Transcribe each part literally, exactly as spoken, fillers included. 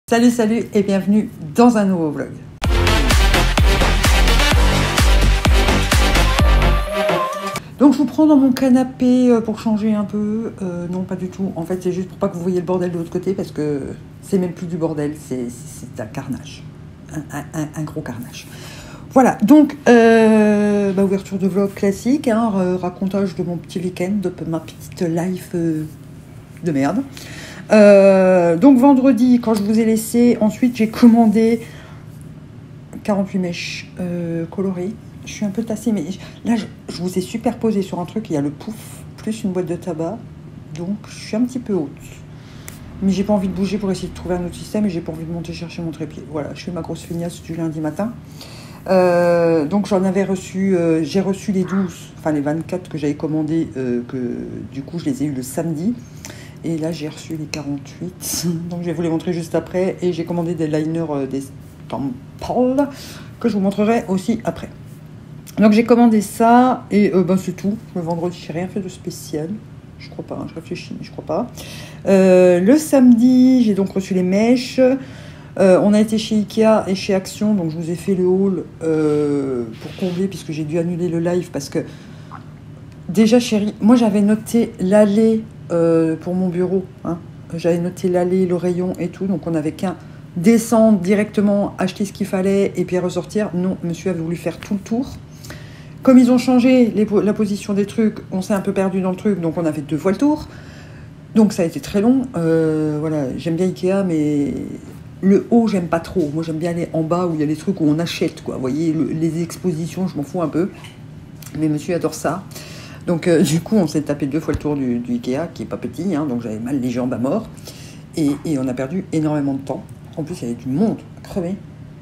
Salut, salut et bienvenue dans un nouveau vlog. Donc je vous prends dans mon canapé pour changer un peu. Euh, non, pas du tout. En fait, c'est juste pour pas que vous voyez le bordel de l'autre côté parce que c'est même plus du bordel, c'est un carnage. Un, un, un gros carnage. Voilà, donc euh, bah, ouverture de vlog classique, hein, racontage de mon petit week-end, de ma petite life euh, de merde. Euh, donc vendredi, quand je vous ai laissé, ensuite j'ai commandé quarante-huit mèches euh, colorées. Je suis un peu tassée, mais là je, je vous ai superposé sur un truc, il y a le pouf, plus une boîte de tabac, donc je suis un petit peu haute. Mais j'ai pas envie de bouger pour essayer de trouver un autre système et j'ai pas envie de monter chercher mon trépied. Voilà, je fais ma grosse feignasse du lundi matin. Euh, donc j'en avais reçu, euh, j'ai reçu les douze, enfin les vingt-quatre que j'avais commandé, euh, que du coup je les ai eu le samedi. Et là, j'ai reçu les quarante-huit. Donc, je vais vous les montrer juste après. Et j'ai commandé des liners, euh, des Stampol, que je vous montrerai aussi après. Donc, j'ai commandé ça. Et euh, ben, c'est tout. Le vendredi, je n'ai rien fait de spécial. Je crois pas. Hein, je réfléchis, mais je crois pas. Euh, le samedi, j'ai donc reçu les mèches. Euh, on a été chez Ikea et chez Action. Donc, je vous ai fait le haul euh, pour combler, puisque j'ai dû annuler le live. Parce que, déjà, chérie, moi, j'avais noté l'allée. Euh, pour mon bureau, hein. J'avais noté l'allée, le rayon et tout, donc on n'avait qu'un descendre directement, acheter ce qu'il fallait et puis ressortir. Non, monsieur avait voulu faire tout le tour. Comme ils ont changé les, la position des trucs, on s'est un peu perdu dans le truc, donc on a fait deux fois le tour. Donc ça a été très long. Euh, voilà, j'aime bien Ikea, mais le haut, j'aime pas trop. Moi, j'aime bien aller en bas où il y a des trucs où on achète, quoi. Vous voyez, le, les expositions, je m'en fous un peu. Mais monsieur adore ça. Donc euh, du coup, on s'est tapé deux fois le tour du, du Ikea, qui est pas petit, hein, donc j'avais mal les jambes à mort. Et, et on a perdu énormément de temps. En plus, il y avait du monde à crever.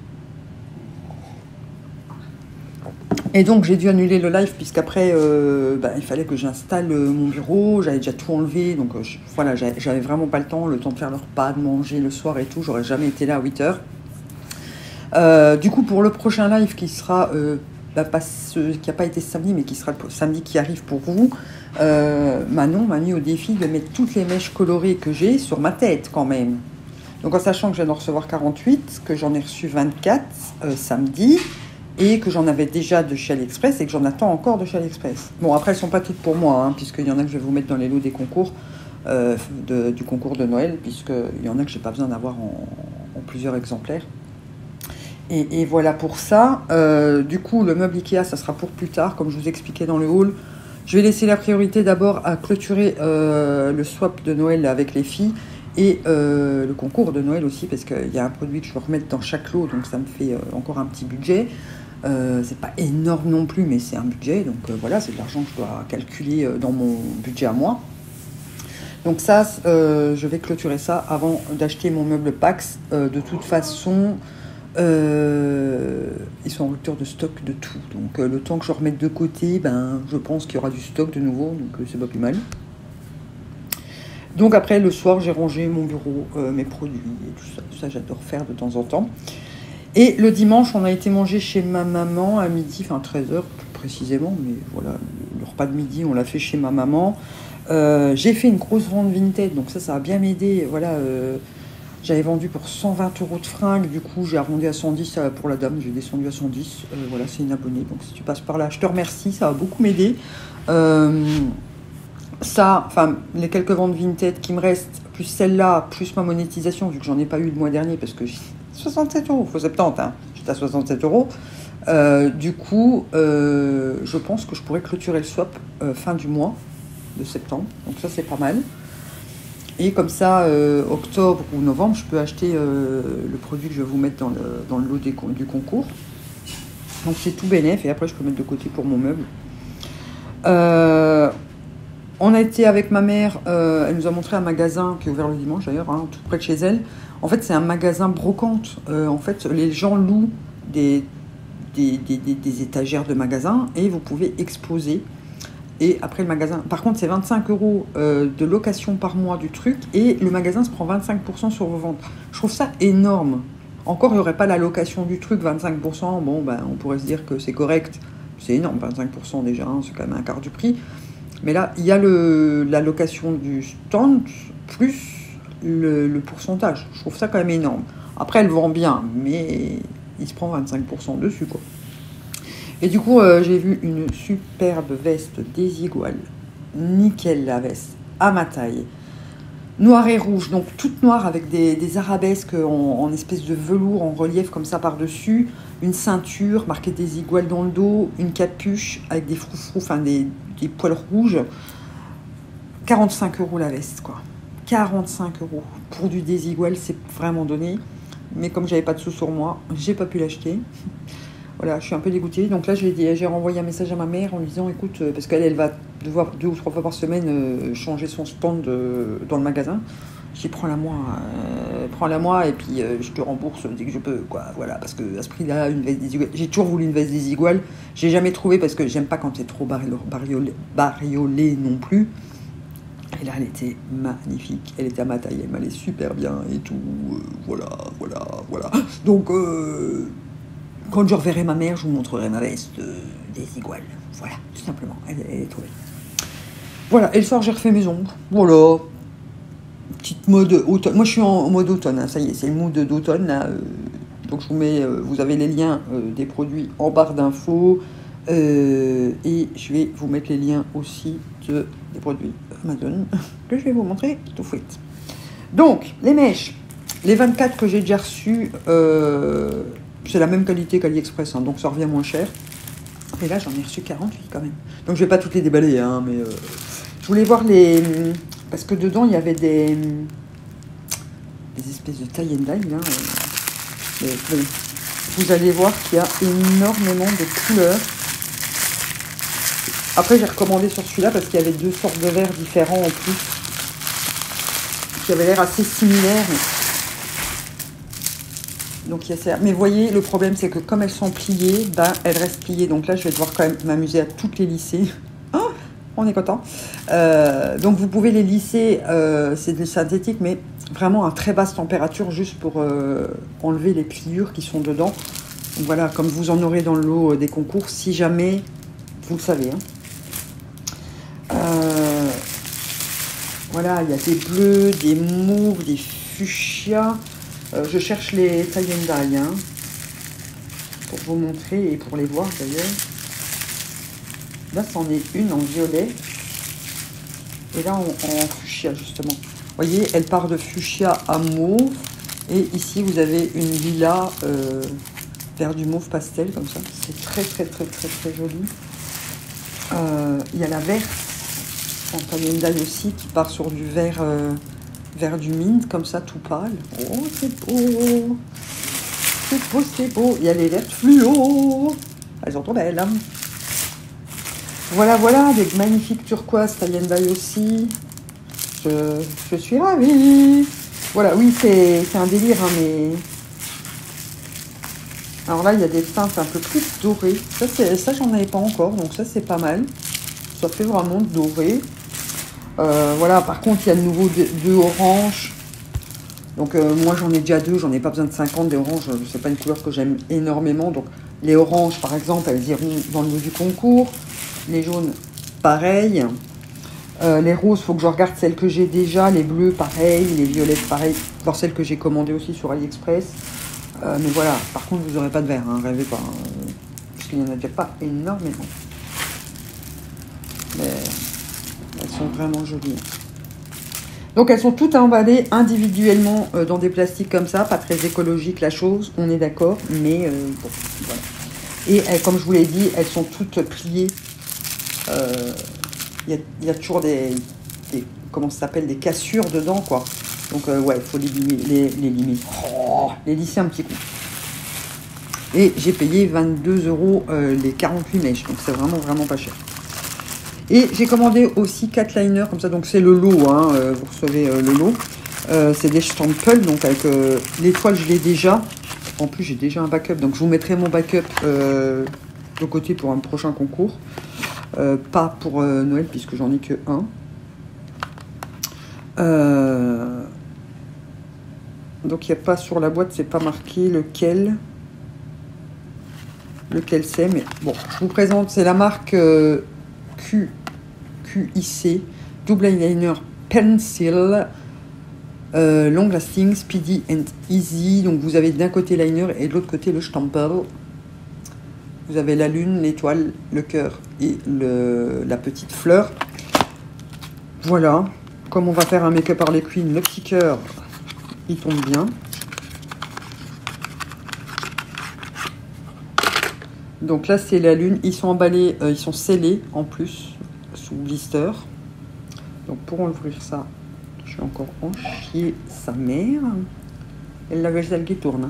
Et donc, j'ai dû annuler le live, puisqu'après, euh, bah, il fallait que j'installe euh, mon bureau. J'avais déjà tout enlevé, donc euh, je, voilà, j'avais vraiment pas le temps, le temps de faire le repas, de manger le soir et tout. J'aurais jamais été là à huit heures. Euh, du coup, pour le prochain live qui sera... Euh, Bah, pas ce qui n'a pas été samedi, mais qui sera le samedi qui arrive pour vous, euh, Manon m'a mis au défi de mettre toutes les mèches colorées que j'ai sur ma tête quand même. Donc en sachant que je viens d'en recevoir quarante-huit, que j'en ai reçu vingt-quatre euh, samedi, et que j'en avais déjà de chez AliExpress et que j'en attends encore de chez AliExpress. Bon, après elles ne sont pas toutes pour moi, hein, puisqu'il y en a que je vais vous mettre dans les lots des concours, euh, de, du concours de Noël, puisqu'il y en a que je n'ai pas besoin d'avoir en, en plusieurs exemplaires. Et, et voilà pour ça. Euh, du coup, le meuble Ikea, ça sera pour plus tard, comme je vous expliquais dans le hall. Je vais laisser la priorité d'abord à clôturer euh, le swap de Noël avec les filles et euh, le concours de Noël aussi, parce qu'il y a un produit que je veux remettre dans chaque lot, donc ça me fait euh, encore un petit budget. Euh, c'est pas énorme non plus, mais c'est un budget, donc euh, voilà, c'est de l'argent que je dois calculer euh, dans mon budget à moi. Donc ça, euh, je vais clôturer ça avant d'acheter mon meuble Pax. Euh, de toute façon... Euh, ils sont en rupture de stock de tout, donc euh, le temps que je remette de côté, ben, je pense qu'il y aura du stock de nouveau, donc euh, c'est pas plus mal. Donc après le soir j'ai rangé mon bureau, euh, mes produits et tout ça, tout ça j'adore faire de temps en temps. Et le dimanche on a été manger chez ma maman à midi, enfin treize heures plus précisément, mais voilà, le repas de midi on l'a fait chez ma maman. Euh, j'ai fait une grosse vente Vinted, donc ça ça a bien m'aider, voilà. Euh, J'avais vendu pour cent vingt euros de fringues, du coup j'ai arrondi à cent dix pour la dame, j'ai descendu à cent dix. Euh, voilà, c'est une abonnée, donc si tu passes par là, je te remercie, ça va beaucoup m'aider. Euh, ça, enfin, les quelques ventes Vinted qui me restent, plus celle-là, plus ma monétisation, vu que j'en ai pas eu le mois dernier, parce que j'ai soixante-sept euros, il faut soixante-dix, hein, j'étais à soixante-sept euros. Euh, du coup, euh, je pense que je pourrais clôturer le swap euh, fin du mois de septembre, donc ça c'est pas mal. Et comme ça, euh, octobre ou novembre, je peux acheter euh, le produit que je vais vous mettre dans le, dans le lot des, du concours. Donc c'est tout bénef et après je peux mettre de côté pour mon meuble. Euh, on a été avec ma mère, euh, elle nous a montré un magasin qui est ouvert le dimanche d'ailleurs, hein, tout près de chez elle. En fait c'est un magasin brocante. Euh, en fait les gens louent des, des, des, des, des étagères de magasins et vous pouvez exposer. Et après le magasin, par contre c'est vingt-cinq euros euh, de location par mois du truc et le magasin se prend vingt-cinq pour cent sur vos ventes. Je trouve ça énorme. Encore il n'y aurait pas la location du truc, vingt-cinq pour cent, bon ben on pourrait se dire que c'est correct, c'est énorme, vingt-cinq pour cent déjà, hein, c'est quand même un quart du prix. Mais là il y a le, la location du stand plus le, le pourcentage. Je trouve ça quand même énorme. Après, elle vend bien, mais il se prend vingt-cinq pour cent dessus, quoi. Et du coup, euh, j'ai vu une superbe veste Desigual. Nickel, la veste, à ma taille. Noir et rouge, donc toute noire avec des, des arabesques en, en espèce de velours, en relief comme ça par-dessus. Une ceinture marquée Desigual dans le dos. Une capuche avec des froufrous, enfin des, des poils rouges. quarante-cinq euros la veste, quoi. quarante-cinq euros. Pour du Desigual, c'est vraiment donné. Mais comme j'avais pas de sous sur moi, j'ai pas pu l'acheter. Voilà, je suis un peu dégoûtée. Donc là, j'ai renvoyé un message à ma mère en lui disant, écoute, euh, parce qu'elle elle va devoir deux ou trois fois par semaine euh, changer son stand euh, dans le magasin. Je dis, prends-la moi, euh, prends-la moi, et puis euh, je te rembourse dès que je peux, quoi. Voilà, parce que à ce prix-là, une veste Desigual, j'ai toujours voulu une veste Desigual. J'ai jamais trouvé parce que j'aime pas quand c'est trop bariolé, bariolé non plus. Et là, elle était magnifique. Elle était à ma taille, elle m'allait super bien et tout. Euh, voilà, voilà, voilà. Donc, euh, quand je reverrai ma mère, je vous montrerai ma veste euh, Desigual. Voilà, tout simplement. Elle, elle est trouvée. Voilà, et le soir, j'ai refait mes ongles. Voilà. Petite mode automne. Moi, je suis en, en mode automne. Hein. Ça y est, c'est le mood d'automne. Euh, donc, je vous mets, euh, vous avez les liens euh, des produits en barre d'infos. Euh, et je vais vous mettre les liens aussi de, des produits Amazon que je vais vous montrer tout de suite. Donc, les mèches. Les vingt-quatre que j'ai déjà reçues, euh, c'est la même qualité qu'AliExpress, hein, donc ça revient moins cher. Et là, j'en ai reçu quarante-huit quand même. Donc, je vais pas toutes les déballer, hein, mais euh, je voulais voir les... Parce que dedans, il y avait des, des espèces de tie and dye. Hein, mais, mais, vous allez voir qu'il y a énormément de couleurs. Après, j'ai recommandé sur celui-là parce qu'il y avait deux sortes de verres différents en plus, qui avaient l'air assez similaires. Donc, il y a ça. Mais vous voyez, le problème, c'est que comme elles sont pliées, ben, elles restent pliées. Donc là, je vais devoir quand même m'amuser à toutes les lisser. Oh, on est content. Euh, donc, vous pouvez les lisser. Euh, c'est du synthétique, mais vraiment à très basse température, juste pour euh, enlever les pliures qui sont dedans. Donc, voilà, comme vous en aurez dans le lot des concours, si jamais, vous le savez, hein. Euh, voilà, il y a des bleus, des mauves, des fuchsias. Euh, je cherche les tie and dye, hein, pour vous montrer et pour les voir d'ailleurs. Là, c'en est une en violet. Et là, en, en fuchsia, justement. Vous voyez, elle part de fuchsia à mauve. Et ici, vous avez une lilas euh, vers du mauve pastel, comme ça. C'est très, très, très, très, très joli. Euh, il y a la verte. En tie and dye aussi, qui part sur du vert, euh, vert du mint, comme ça, tout pâle. Oh, c'est beau! C'est beau, c'est beau! Il y a les vertes fluo! Elles sont trop belles, hein. Voilà, voilà, des magnifiques turquoises tie and dye aussi. Je, je suis ravie! Voilà, oui, c'est un délire, hein, mais... Alors là, il y a des teintes un peu plus dorées. Ça, ça j'en avais pas encore, donc ça, c'est pas mal. Ça fait vraiment doré. Euh, voilà, par contre, il y a de nouveau deux, deux oranges. Donc, euh, moi, j'en ai déjà deux. J'en ai pas besoin de cinquante des oranges. C'est pas une couleur que j'aime énormément. Donc, les oranges, par exemple, elles iront dans le lot du concours. Les jaunes, pareil. Euh, les roses, il faut que je regarde celles que j'ai déjà. Les bleus, pareil. Les violettes, pareil. Voir celles que j'ai commandées aussi sur AliExpress. Euh, mais voilà, par contre, vous n'aurez pas de vert. Hein, rêvez pas. Hein, parce qu'il n'y en a déjà pas énormément. Mais... elles sont vraiment jolies. Donc, elles sont toutes emballées individuellement euh, dans des plastiques comme ça. Pas très écologique la chose, on est d'accord. Mais euh, bon, voilà. Et euh, comme je vous l'ai dit, elles sont toutes pliées. Il euh, y, y a toujours des, des comment ça s'appelle, des cassures dedans, quoi. Donc, euh, ouais, il faut les limer, les, les limer. Oh, les lisser un petit coup. Et j'ai payé vingt-deux euros euh, les quarante-huit mèches. Donc, c'est vraiment, vraiment pas cher. Et j'ai commandé aussi quatre liners comme ça, donc c'est le lot, hein, euh, vous recevez euh, le lot. Euh, c'est des Stampel, donc avec euh, l'étoile, je l'ai déjà. En plus, j'ai déjà un backup, donc je vous mettrai mon backup euh, de côté pour un prochain concours. Euh, pas pour euh, Noël, puisque j'en ai que un. Euh, donc il n'y a pas sur la boîte, c'est pas marqué lequel. Lequel c'est, mais bon, je vous présente, c'est la marque... Euh, Q, Q I C, double eyeliner pencil, Euh, long lasting, speedy and easy. Donc vous avez d'un côté liner et de l'autre côté le stempel. Vous avez la lune, l'étoile, le cœur et le, la petite fleur. Voilà. Comme on va faire un make-up Harley Quinn, le petit cœur, il tombe bien. Donc là, c'est la lune. Ils sont emballés, euh, ils sont scellés en plus, sous blister. Donc pour ouvrir ça, je vais encore en chier sa mère. Elle la vaisselle qui tourne. Hein.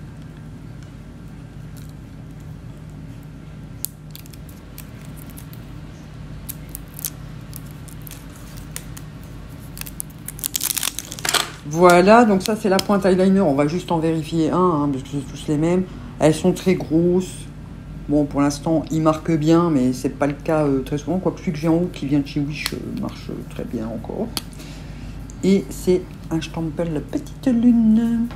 Voilà, donc ça c'est la pointe eyeliner. On va juste en vérifier un, hein, parce que c'est tous les mêmes. Elles sont très grosses. Bon, pour l'instant, il marque bien, mais c'est pas le cas euh, très souvent. Quoique celui que j'ai en haut, qui vient de chez Wish, euh, marche euh, très bien encore. Et c'est un stempel la petite lune.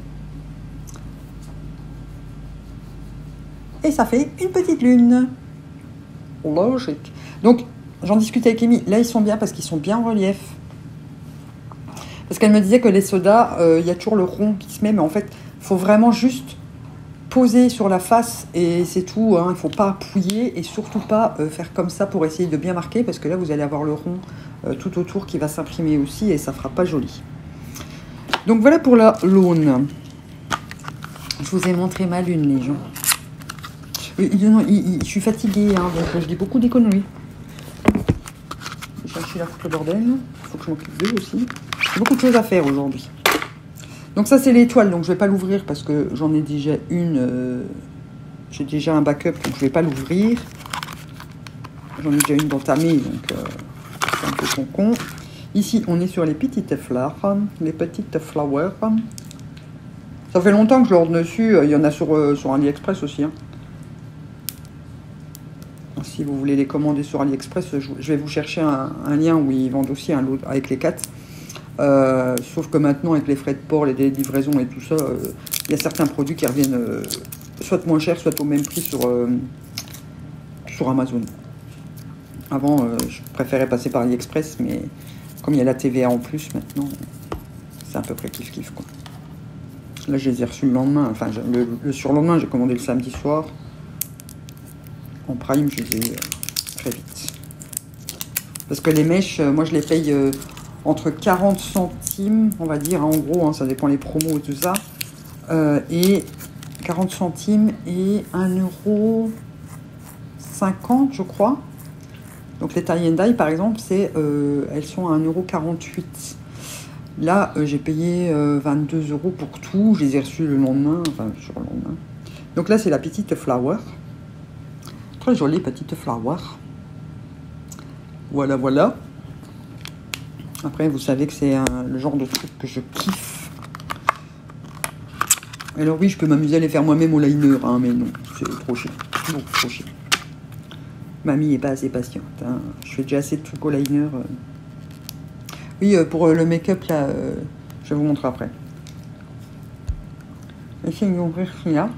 Et ça fait une petite lune. Logique. Donc, j'en discutais avec Amy. Là, ils sont bien parce qu'ils sont bien en relief. Parce qu'elle me disait que les sodas, il euh, y a toujours le rond qui se met, mais en fait, il faut vraiment juste poser sur la face et c'est tout. Hein. Il ne faut pas appuyer et surtout pas euh, faire comme ça pour essayer de bien marquer, parce que là, vous allez avoir le rond euh, tout autour qui va s'imprimer aussi et ça ne fera pas joli. Donc voilà pour la lune. Je vous ai montré ma lune, les gens. Oui, non, il, il, je suis fatiguée, hein, donc je dis beaucoup d'économies. Je suis là foutre le bordel. Il faut que je m'occupe d'eux aussi. J'ai beaucoup de choses à faire aujourd'hui. Donc ça, c'est l'étoile. Donc je ne vais pas l'ouvrir parce que j'en ai déjà une. Euh, J'ai déjà un backup, donc je ne vais pas l'ouvrir. J'en ai déjà une d'entamée, donc euh, c'est un peu con con. Ici, on est sur les petites fleurs. Les petites flowers. Ça fait longtemps que je l'ordre dessus. Il y en a sur, euh, sur AliExpress aussi. Hein. Si vous voulez les commander sur AliExpress, je, je vais vous chercher un, un lien où ils vendent aussi un lot avec les quatre. Euh, sauf que maintenant, avec les frais de port, les délais de livraison et tout ça, il euh, y a certains produits qui reviennent euh, soit moins cher, soit au même prix sur, euh, sur Amazon. Avant, euh, je préférais passer par AliExpress, mais comme il y a la T V A en plus, maintenant, c'est à peu près kiff-kiff, quoi. Là, je les ai reçus le lendemain. Enfin, le, le surlendemain, j'ai commandé le samedi soir. En Prime, je les ai euh, très vite. Parce que les mèches, euh, moi, je les paye... Euh, entre quarante centimes, on va dire, hein, en gros, hein, ça dépend les promos et tout ça, euh, et quarante centimes et un euro cinquante, je crois. Donc les tie and dye, par exemple, c'est, euh, elles sont à un euro quarante-huit. Là, euh, j'ai payé euh, vingt-deux euros pour tout, je les ai reçus le lendemain, enfin, sur le lendemain. Donc là, c'est la petite flower. Très jolie petite flower. Voilà, voilà. Après, vous savez que c'est le genre de truc que je kiffe. Alors oui, je peux m'amuser à les faire moi-même au liner, hein, mais non, c'est trop cher. Non, trop cher. Mamie n'est pas assez patiente. Hein. Je fais déjà assez de trucs au liner. Euh. Oui, euh, pour euh, le make-up, là, euh, je vais vous montrer après. Essayez d'ouvrir celui-là.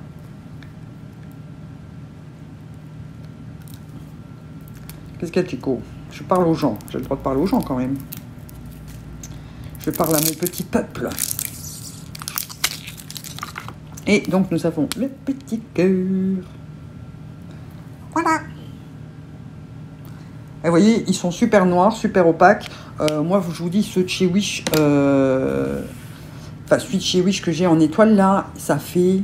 Qu'est-ce qu'il y a, Chico? Je parle aux gens. J'ai le droit de parler aux gens, quand même. Je parle à mon petit peuple. Et donc, nous avons le petit cœur. Voilà. Et vous voyez, ils sont super noirs, super opaques. Euh, moi, je vous dis, ceux de chez Wish, euh, enfin, celui de chez Wish que j'ai en étoile, là, ça fait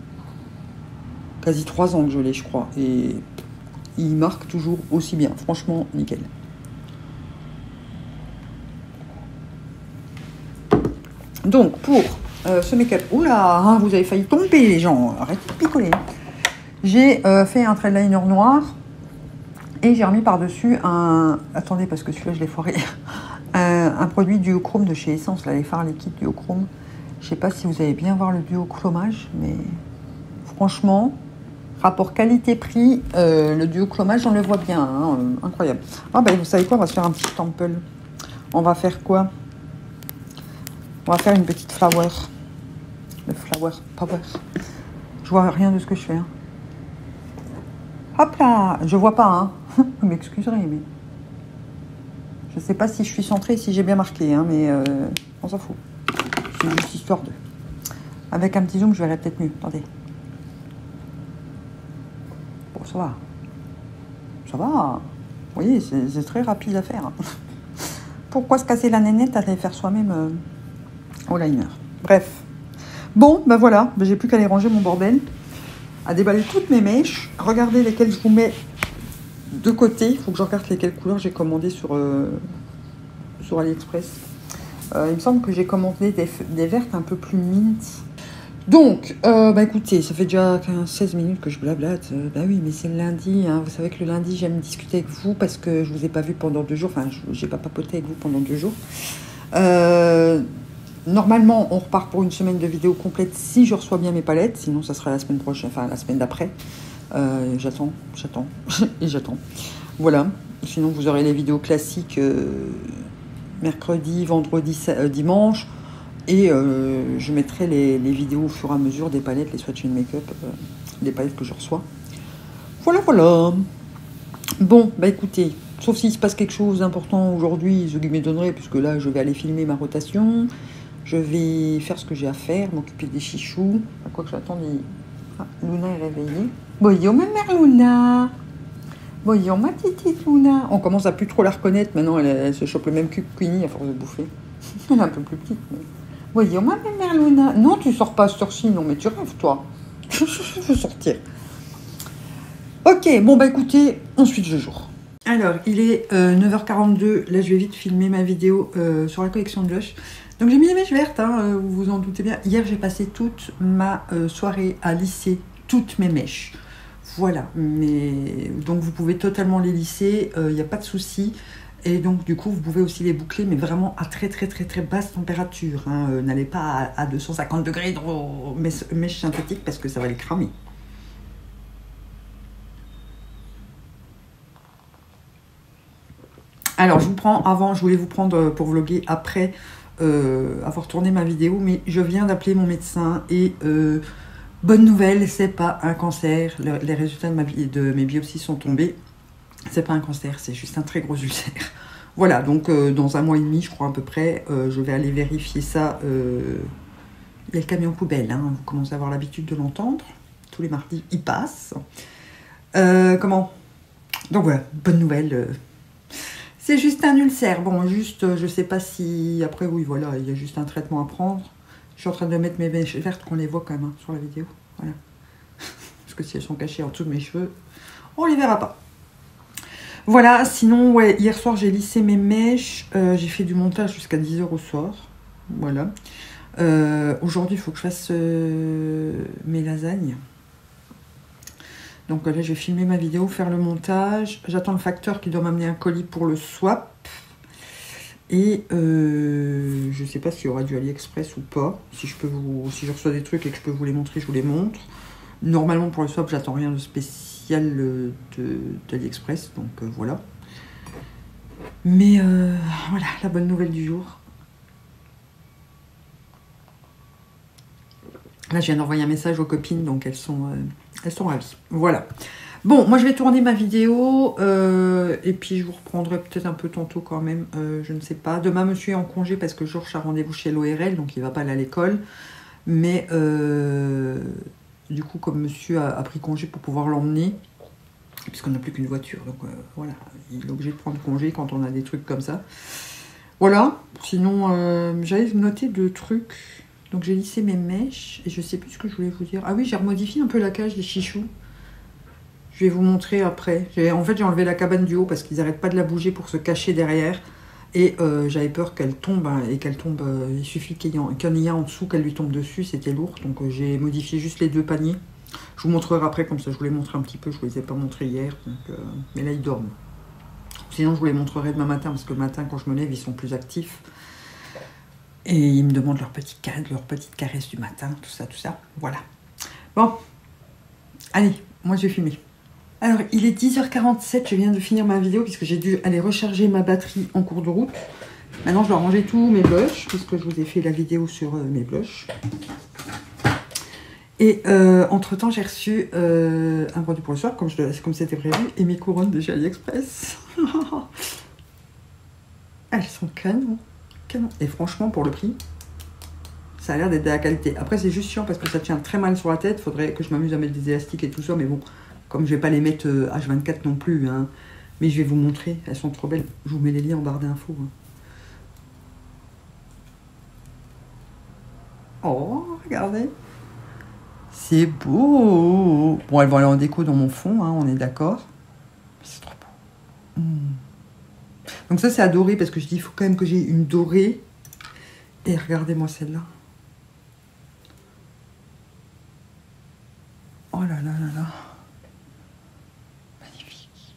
quasi trois ans que je l'ai, je crois. Et il marque toujours aussi bien. Franchement, nickel. Donc, pour euh, ce make-up... Oula, hein, vous avez failli tomber, les gens. Arrêtez de picoler. J'ai euh, fait un trait de liner noir. Et j'ai remis par-dessus un... Attendez, parce que celui-là, je l'ai foiré. un, un produit duochrome de chez Essence, là, les fards liquides duochrome. Je ne sais pas si vous allez bien voir le duochromage, mais franchement, rapport qualité-prix, euh, le duochromage, on le voit bien. Hein, euh, incroyable. Ah, ben, vous savez quoi, on va se faire un petit sample. On va faire quoi? On va faire une petite flower. Le flower power. Je vois rien de ce que je fais. Hein. Hop là, je vois pas, hein. Vous m'excuserez, mais je sais pas si je suis centrée, si j'ai bien marqué, hein, mais euh, on s'en fout. c'est juste histoire de... Avec un petit zoom, je verrai peut-être mieux. Attendez. Bon, ça va. Ça va. Vous voyez, c'est très rapide à faire. Pourquoi se casser la nénette à aller faire soi-même euh, au liner? Bref. Bon, ben voilà. Ben, j'ai plus qu'à aller ranger mon bordel. À déballer toutes mes mèches. Regardez lesquelles je vous mets de côté. Il faut que je regarde lesquelles couleurs j'ai commandé sur, euh, sur AliExpress. Euh, il me semble que j'ai commandé des, des vertes un peu plus mint. Donc, euh, bah écoutez, ça fait déjà quinze seize minutes que je blablate. Euh, bah oui, mais c'est le lundi. Hein. Vous savez que le lundi, j'aime discuter avec vous parce que je vous ai pas vu pendant deux jours. Enfin, je n'ai pas papoté avec vous pendant deux jours. Euh, normalement, on repart pour une semaine de vidéos complète si je reçois bien mes palettes. Sinon, ça sera la semaine prochaine, enfin la semaine d'après. Euh, j'attends, j'attends et j'attends. Voilà. Sinon, vous aurez les vidéos classiques euh, mercredi, vendredi, euh, dimanche. Et euh, je mettrai les, les vidéos au fur et à mesure des palettes, les swatchs and make-up, euh, les palettes que je reçois. Voilà, voilà. Bon, bah écoutez, sauf s'il se passe quelque chose d'important aujourd'hui, je me donnerai, puisque là, je vais aller filmer ma rotation. Je vais faire ce que j'ai à faire, m'occuper des chichous. À quoi que j'attends des... Ah, Luna est réveillée. Bonjour, ma mère Luna. Bonjour, ma petite Luna. On commence à plus trop la reconnaître. Maintenant, elle, elle se chope le même cul que Queenie à force de bouffer. Elle est un peu plus petite, mais... Voyons, ma mère Luna. Non, tu sors pas à cette heure-ci, non, mais tu rêves, toi. Je veux sortir. Ok, bon, bah écoutez, ensuite je joue. Alors, il est euh, neuf heures quarante-deux. Là, je vais vite filmer ma vidéo euh, sur la collection de blush. Donc, j'ai mis les mèches vertes, hein, euh, vous vous en doutez bien. Hier, j'ai passé toute ma euh, soirée à lisser toutes mes mèches. Voilà, mais donc vous pouvez totalement les lisser, il euh, n'y a pas de souci. Et donc, du coup, vous pouvez aussi les boucler, mais vraiment à très, très, très, très basse température. Hein. Euh, N'allez pas à, à deux cent cinquante degrés de mèche synthétique parce que ça va les cramer. Alors, je vous prends avant, je voulais vous prendre pour vlogger après euh, avoir tourné ma vidéo, mais je viens d'appeler mon médecin et euh, bonne nouvelle, c'est pas un cancer. Le, les résultats de, ma, de mes biopsies sont tombés. C'est pas un cancer, c'est juste un très gros ulcère. Voilà, donc euh, dans un mois et demi, je crois à peu près, euh, je vais aller vérifier ça. Euh... Il y a le camion poubelle, hein, vous commencez à avoir l'habitude de l'entendre. Tous les mardis, il passe. Euh, comment? Donc voilà, bonne nouvelle. Euh... C'est juste un ulcère. Bon, juste, euh, je sais pas si... Après, oui, voilà, il y a juste un traitement à prendre. Je suis en train de mettre mes mèches vertes, qu'on les voit quand même hein, sur la vidéo. Voilà. Parce que si elles sont cachées en dessous de mes cheveux, on les verra pas. Voilà, sinon, ouais, hier soir, j'ai lissé mes mèches. Euh, j'ai fait du montage jusqu'à dix heures au soir. Voilà. Euh, Aujourd'hui, il faut que je fasse euh, mes lasagnes. Donc là, je vais filmer ma vidéo, faire le montage. J'attends le facteur qui doit m'amener un colis pour le swap. Et euh, je ne sais pas s'il y aura du AliExpress ou pas. Si je peux vous, si je reçois des trucs et que je peux vous les montrer, je vous les montre. Normalement, pour le swap, j'attends rien de spécial de, d'AliExpress, donc euh, voilà. Mais euh, voilà, la bonne nouvelle du jour. Là, je viens d'envoyer un message aux copines, donc elles sont, euh, elles sont ravies. Voilà. Bon, moi, je vais tourner ma vidéo, euh, et puis je vous reprendrai peut-être un peu tantôt quand même, euh, je ne sais pas. Demain, monsieur est en congé parce que Georges a rendez-vous chez l'O R L, donc il ne va pas aller à l'école. Mais... Euh, du coup, comme monsieur a, a pris congé pour pouvoir l'emmener, puisqu'on n'a plus qu'une voiture, donc euh, voilà, il est obligé de prendre congé quand on a des trucs comme ça. Voilà, sinon, euh, j'avais noté deux trucs. Donc j'ai lissé mes mèches, et je sais plus ce que je voulais vous dire. Ah oui, j'ai remodifié un peu la cage des chichous. Je vais vous montrer après. En fait, j'ai enlevé la cabane du haut parce qu'ils n'arrêtent pas de la bouger pour se cacher derrière. Et euh, j'avais peur qu'elle tombe, hein, et qu'elle tombe, euh, il suffit qu'il y, qu y en ait un en dessous, qu'elle lui tombe dessus, c'était lourd. Donc euh, j'ai modifié juste les deux paniers. Je vous montrerai après, comme ça je vous les montre un petit peu, je ne vous les ai pas montrés hier. Donc, euh, mais là ils dorment. Sinon je vous les montrerai demain matin, parce que le matin quand je me lève, ils sont plus actifs. Et ils me demandent leur petite, leur petite caresse du matin, tout ça, tout ça. Voilà. Bon, allez, moi je vais filmer. Alors, il est dix heures quarante-sept, je viens de finir ma vidéo puisque j'ai dû aller recharger ma batterie en cours de route. Maintenant, je dois ranger tous mes blushs puisque je vous ai fait la vidéo sur euh, mes blushs. Et euh, entre-temps, j'ai reçu euh, un produit pour le soir, comme c'était prévu, et mes couronnes de chez AliExpress. Elles sont canon, canon. Et franchement, pour le prix, Ça a l'air d'être de la qualité. Après, c'est juste chiant parce que ça tient très mal sur la tête. Faudrait que je m'amuse à mettre des élastiques et tout ça. Mais bon, comme je vais pas les mettre euh, H vingt-quatre non plus. Hein, mais je vais vous montrer. Elles sont trop belles. Je vous mets les liens en barre d'infos. Hein. Oh, regardez. C'est beau. Bon, elles vont aller en déco dans mon fond. Hein, on est d'accord. C'est trop beau. Mmh. Donc ça, c'est à dorer parce que je dis, il faut quand même que j'ai une dorée. Et regardez-moi celle-là. Oh là là là là. Magnifique.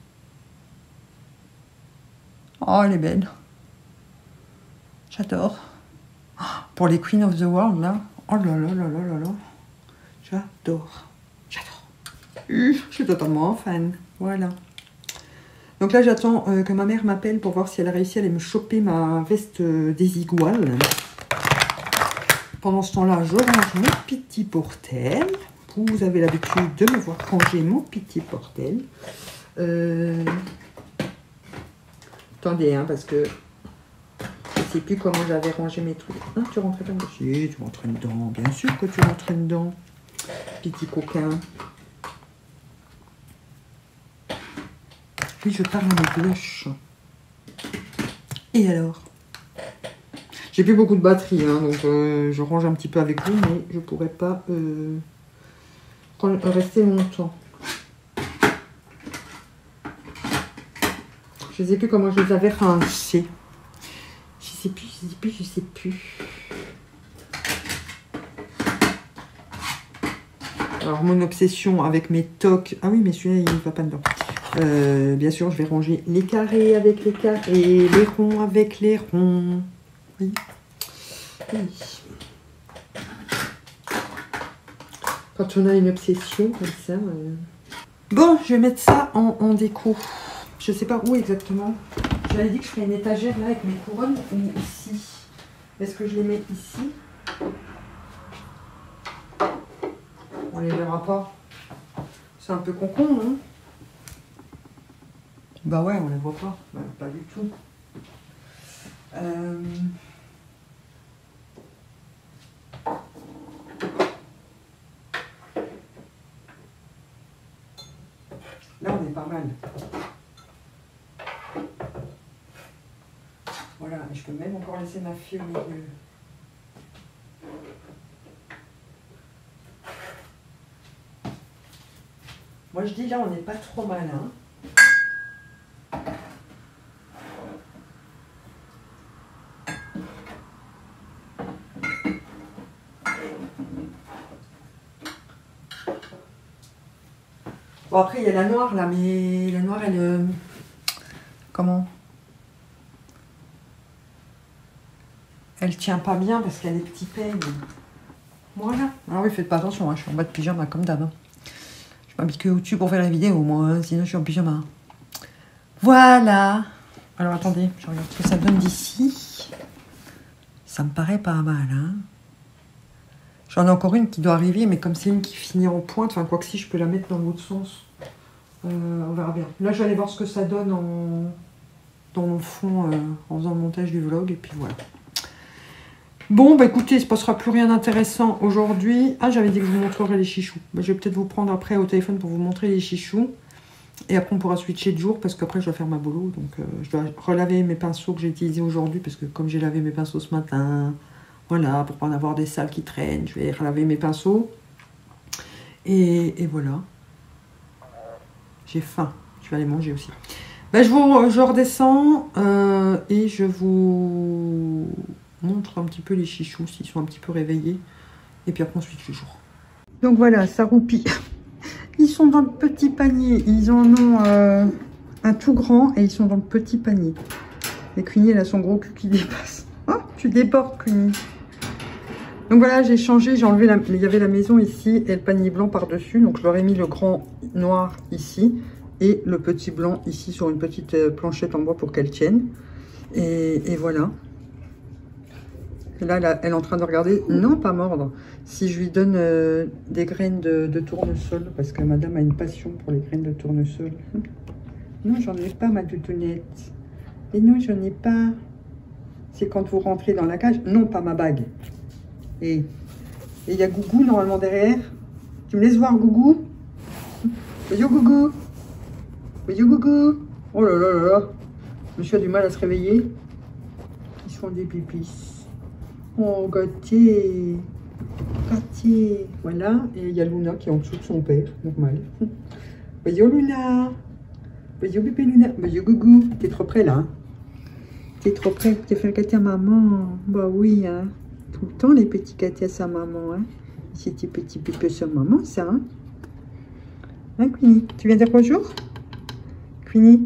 Oh, elle est belle. J'adore. Oh, pour les Queen of the World, là. Oh là là là là là là. J'adore. J'adore. Euh, je suis totalement fan. Voilà. Donc là, j'attends euh, que ma mère m'appelle pour voir si elle a réussi à aller me choper ma veste euh, désiguale. Pendant ce temps-là, je range mon petit portel. Vous avez l'habitude de me voir ranger mon petit portel. Euh... Attendez, hein, parce que je ne sais plus comment j'avais rangé mes trucs. Ah, tu rentrais dedans? Si, tu rentrais dedans. Bien sûr que tu rentrais dedans. Petit coquin. Puis je parle à mes cloches. Et alors? J'ai plus beaucoup de batterie, hein, donc euh, je range un petit peu avec vous, mais je pourrais pas euh, rester longtemps. Je ne sais plus comment je les avais rangés. Je sais plus, je sais plus, je sais plus. Alors mon obsession avec mes tocs. Ah oui, mais celui-là il ne va pas dedans. Euh, bien sûr, je vais ranger les carrés avec les carrés, les ronds avec les ronds. Oui. Oui. Quand on a une obsession comme ça. Euh... Bon, je vais mettre ça en, en déco. Je sais pas où exactement. J'avais dit que je ferais une étagère là avec mes couronnes ou ici. Est-ce que je les mets ici? On les verra pas. C'est un peu con-con, non? Bah ouais, on les voit pas. Bah, pas du tout. Euh... Là, on est pas mal. Voilà, et je peux même encore laisser ma fille au milieu. Moi, je dis là, on n'est pas trop mal, hein. Bon, après, il y a la noire, là, mais la noire, elle... Euh... Comment? Elle tient pas bien parce qu'elle est petit peine. Voilà. Ah oui, faites pas attention, hein, je suis en bas de pyjama, comme d'hab. Hein. Je m'habille que au-dessus pour faire la vidéo, moi, hein, sinon je suis en pyjama. Voilà. Alors, attendez, je regarde ce que ça donne d'ici. Ça me paraît pas mal, hein. J'en ai encore une qui doit arriver, mais comme c'est une qui finit en pointe, enfin quoi que si, je peux la mettre dans l'autre sens. Euh, on verra bien. Là, je vais aller voir ce que ça donne en... dans mon fond, euh, en faisant le montage du vlog, et puis voilà. Bon, bah écoutez, il ne se passera plus rien d'intéressant aujourd'hui. Ah, j'avais dit que je vous montrerais les chichous. Bah, je vais peut-être vous prendre après au téléphone pour vous montrer les chichous. Et après, on pourra switcher de jour, parce qu'après, je dois faire ma bolo. Donc, euh, je dois relaver mes pinceaux que j'ai utilisés aujourd'hui, parce que comme j'ai lavé mes pinceaux ce matin... Voilà, pour pas en avoir des sales qui traînent, je vais relaver mes pinceaux. Et, et voilà. J'ai faim, je vais aller manger aussi. Ben, je, vous, je redescends euh, et je vous montre un petit peu les chichous, s'ils sont un petit peu réveillés. Et puis après, on switch le jour. Donc voilà, ça roupille. Ils sont dans le petit panier. Ils en ont euh, un tout grand et ils sont dans le petit panier. Et Queenie, elle a son gros cul qui dépasse. Oh, tu débordes, Queenie. Donc voilà, j'ai changé, j'ai enlevé, la, il y avait la maison ici et le panier blanc par-dessus. Donc je leur ai mis le grand noir ici et le petit blanc ici sur une petite planchette en bois pour qu'elle tienne. Et, et voilà. Et là, là, elle est en train de regarder, non pas mordre, si je lui donne euh, des graines de, de tournesol, parce que madame a une passion pour les graines de tournesol. Non, j'en ai pas, ma doudounette. Et non, j'en ai pas. C'est quand vous rentrez dans la cage. Non, pas ma bague. Et il y a Gougou normalement derrière. Tu me laisses voir Gougou? Vas-y Gougou. Vas-y Gougou. Oh là là là là. Monsieur a du mal à se réveiller. Ils se font des pipis. Oh gâtier. Gâtier. Voilà. Et il y a Luna qui est en dessous de son père. Normal. Vas-y oh Luna. Vas-y oh bébé Luna. Vas-y Gougou. T'es trop près là. Hein. T'es trop près pour te faire gâter à maman. Bah oui hein. Tout le temps les petits gâtés à sa maman. Hein. C'était petit pépé sur maman ça. Hein, hein Queenie? Tu viens dire bonjour? Queenie?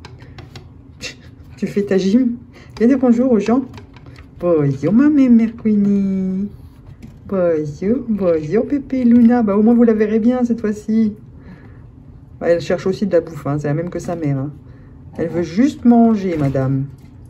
Tu fais ta gym? Viens dire bonjour aux gens. Bonjour ma mère Queenie. Bonjour, bonjour Pépé Luna. Bah au moins vous la verrez bien cette fois-ci. Ouais, elle cherche aussi de la bouffe, hein. C'est la même que sa mère. Hein. Elle veut juste manger, madame.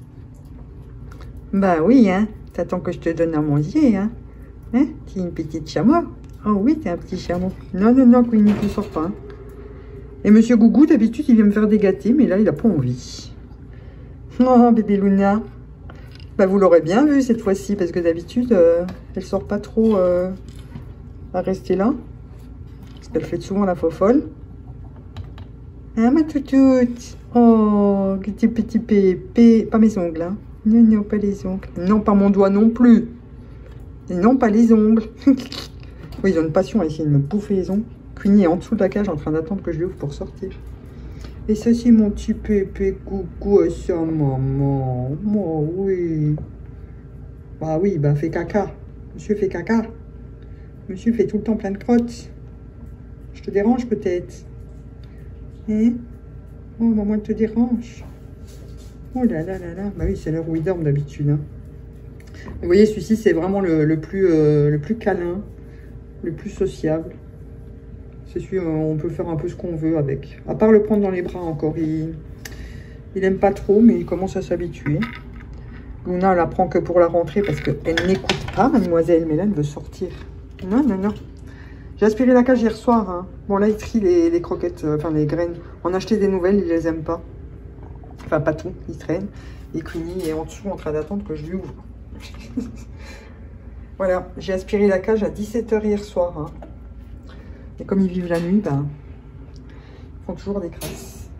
Bah oui, hein. T'attends que je te donne à manger, hein. Hein? T'es une petite chameau? Oh oui, t'es un petit chameau. Non, non, non, Queenie, tu sors pas. Hein. Et Monsieur Gougou, d'habitude, il vient me faire des gâtés, mais là, il a pas envie. Oh, bébé Luna. Bah, vous l'aurez bien vu cette fois-ci, parce que d'habitude, euh, elle sort pas trop euh, à rester là. Parce qu'elle fait souvent la fofolle. Hein, ma toutoute? Oh, petit petit pépé. Pas mes ongles, hein. Non, non, pas les ongles. Non, pas mon doigt non plus. Et non, pas les ongles. Oui, ils ont une passion à essayer de me bouffer les ongles. Queenie est en dessous de la cage en train d'attendre que je lui ouvre pour sortir. Et ça, c'est mon petit pépé coucou à sa maman. Oh, oui. Bah oui, bah fait caca. Monsieur fait caca. Monsieur fait tout le temps plein de crottes. Je te dérange peut-être? Hein? Oh, maman te dérange. Oh là là là là. Bah oui, c'est l'heure où il dorment d'habitude. Hein. Vous voyez, celui-ci, c'est vraiment le, le, plus, euh, le plus câlin, le plus sociable. C'est celui où on peut faire un peu ce qu'on veut avec. À part le prendre dans les bras encore. Il, il aime pas trop, mais il commence à s'habituer. Luna, elle la prend que pour la rentrée parce qu'elle n'écoute pas, mademoiselle. Mais là, elle veut sortir. Non, non, non. J'ai aspiré la cage hier soir. Hein. Bon, là, il trie les, les croquettes, euh, enfin les graines. On a acheté des nouvelles, il les aime pas. Enfin, pas tout, il traîne. Et Queenie est en dessous en train d'attendre que je lui ouvre. Voilà, j'ai aspiré la cage à dix-sept heures hier soir. Hein. Et comme ils vivent la nuit, ben, ils font toujours des crasses.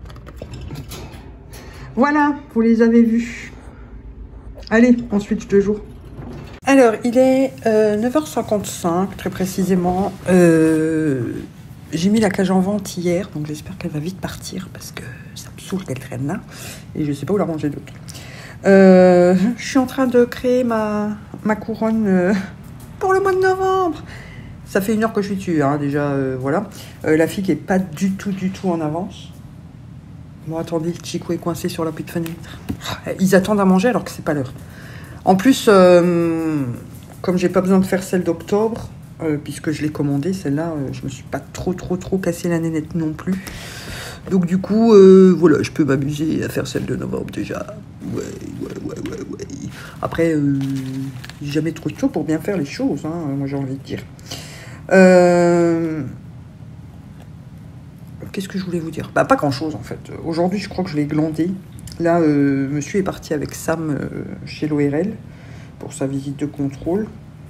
Voilà, vous les avez vus. Allez, on switch de jour. Alors, il est euh, neuf heures cinquante-cinq, très précisément. Euh, j'ai mis la cage en vente hier, donc j'espère qu'elle va vite partir, parce que ça me saoule qu'elle traîne là. Et je ne sais pas où la ranger d'autre. Euh, je suis en train de créer ma, ma couronne euh, pour le mois de novembre. Ça fait une heure que je suis dessus, hein, déjà, euh, voilà. Euh, la fille qui est pas du tout, du tout en avance. Bon, attendez, Chico est coincé sur la petite fenêtre. Ils attendent à manger alors que c'est pas l'heure. En plus, euh, comme j'ai pas besoin de faire celle d'octobre, euh, puisque je l'ai commandée, celle-là, euh, je me suis pas trop, trop, trop cassé la nénette non plus. Donc du coup, euh, voilà, je peux m'amuser à faire celle de novembre déjà. Ouais, ouais, ouais, ouais, ouais. Après, euh, jamais trop tôt pour bien faire les choses, hein, moi j'ai envie de dire. Euh... Qu'est-ce que je voulais vous dire? Bah pas grand-chose en fait. Aujourd'hui, je crois que je l'ai glandé. Là, euh, monsieur est parti avec Sam euh, chez l'O R L pour sa visite de contrôle.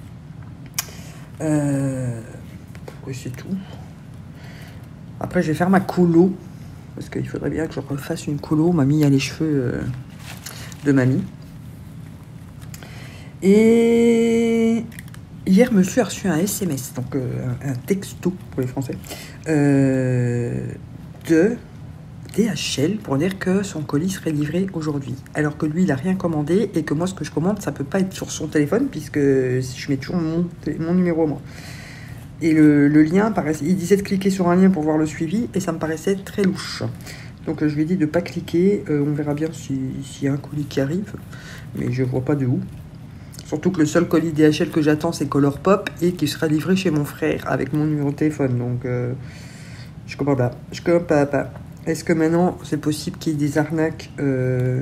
Euh... Oui, c'est tout. Après, je vais faire ma colo. Parce qu'il faudrait bien que je refasse une colo. Mamie a les cheveux euh, de mamie. Et hier, monsieur a reçu un S M S, donc euh, un texto pour les Français, euh, de D H L pour dire que son colis serait livré aujourd'hui. Alors que lui, il n'a rien commandé et que moi, ce que je commande, ça ne peut pas être sur son téléphone puisque je mets toujours mon, mon numéro, moi. Et le, le lien, paraissait, il disait de cliquer sur un lien pour voir le suivi, et ça me paraissait très louche. Donc je lui ai dit de ne pas cliquer, euh, on verra bien s'il si y a un colis qui arrive, mais je ne vois pas de où. Surtout que le seul colis D H L que j'attends, c'est Colourpop, et qui sera livré chez mon frère, avec mon numéro de téléphone. Donc euh, je comprends pas. Je comprends pas. pas. Est-ce que maintenant, c'est possible qu'il y ait des arnaques euh,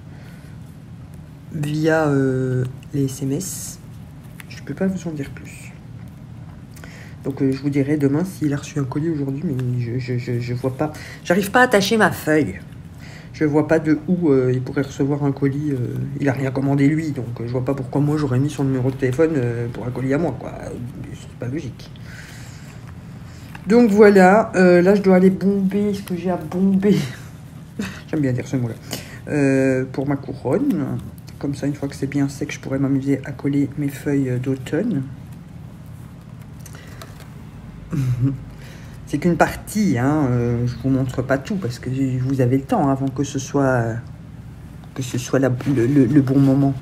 via euh, les S M S? Je ne peux pas vous en dire plus. Donc euh, je vous dirai demain s'il a reçu un colis aujourd'hui, mais je, je, je, je vois pas. J'arrive pas à attacher ma feuille. Je vois pas de où euh, il pourrait recevoir un colis. Euh, il a rien commandé lui, donc euh, je vois pas pourquoi moi j'aurais mis son numéro de téléphone euh, pour un colis à moi, quoi. C'est pas logique. Donc voilà, euh, là je dois aller bomber ce que j'ai à bomber. J'aime bien dire ce mot-là. Euh, pour ma couronne. Comme ça, une fois que c'est bien sec, je pourrais m'amuser à coller mes feuilles d'automne. C'est qu'une partie, hein, euh, je vous montre pas tout parce que vous avez le temps avant que ce soit que ce soit la, le, le, le bon moment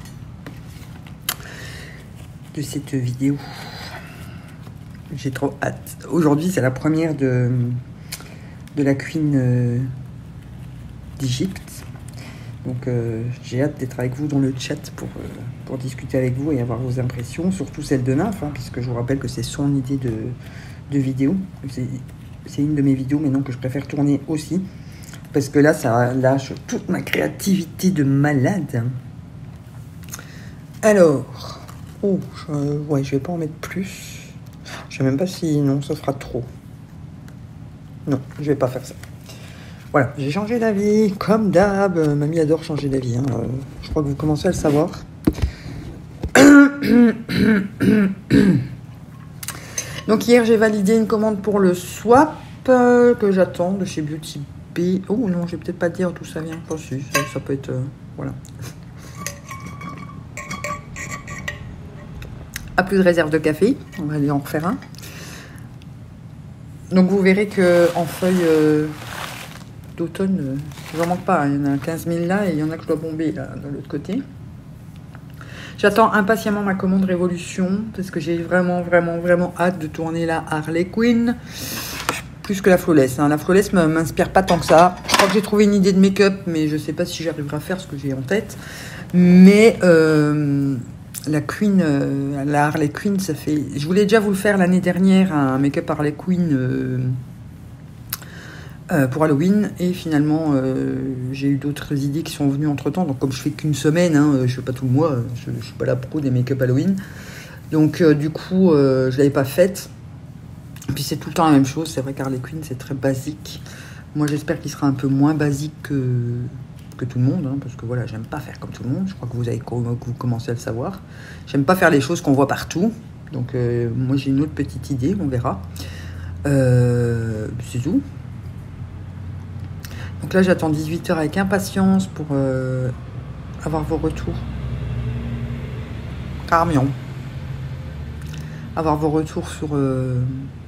de cette vidéo. J'ai trop hâte. Aujourd'hui, c'est la première de de la Queen euh, d'Égypte, donc euh, j'ai hâte d'être avec vous dans le chat pour euh, pour discuter avec vous et avoir vos impressions, surtout celle de Nymphe, hein, puisque je vous rappelle que c'est son idée de de vidéo. C'est une de mes vidéos maintenant que je préfère tourner aussi, parce que là, ça lâche toute ma créativité de malade. Alors, oh, je, ouais, je vais pas en mettre plus. Je sais même pas si, non, ça fera trop. Non, je vais pas faire ça. Voilà, j'ai changé d'avis, comme d'hab. Mamie adore changer d'avis, hein. Je crois que vous commencez à le savoir. Donc hier, j'ai validé une commande pour le swap euh, que j'attends de chez Beauty Bay. Oh non, je vais peut-être pas dire d'où ça vient. Enfin, si, ça, ça peut être... Euh, voilà. À plus de réserve de café. On va aller en refaire un. Donc vous verrez que en feuilles euh, d'automne, euh, j'en manque pas. Hein. Il y en a quinze mille là et il y en a que je dois bomber là, de l'autre côté. J'attends impatiemment ma commande Révolution parce que j'ai vraiment, vraiment, vraiment hâte de tourner la Harley Quinn. Plus que la Flawless. Hein. La Flawless ne m'inspire pas tant que ça. Je crois que j'ai trouvé une idée de make-up, mais je ne sais pas si j'arriverai à faire ce que j'ai en tête. Mais euh, la Queen, euh, la Harley Quinn, ça fait... Je voulais déjà vous le faire l'année dernière, un make-up Harley Quinn... Euh... Euh, pour Halloween, et finalement euh, j'ai eu d'autres idées qui sont venues entre temps, donc comme je fais qu'une semaine, hein, je fais pas tout le mois, je, je suis pas la pro des make-up Halloween, donc euh, du coup euh, je l'avais pas faite, et puis c'est tout le temps la même chose. C'est vrai qu'Harley Quinn c'est très basique, moi j'espère qu'il sera un peu moins basique que, que tout le monde, hein, parce que voilà, j'aime pas faire comme tout le monde, je crois que vous avez que vous commencez à le savoir, j'aime pas faire les choses qu'on voit partout, donc euh, moi j'ai une autre petite idée, on verra, euh, c'est tout. Donc là, j'attends dix-huit heures avec impatience pour euh, avoir vos retours. Carmion. Avoir vos retours sur... Euh,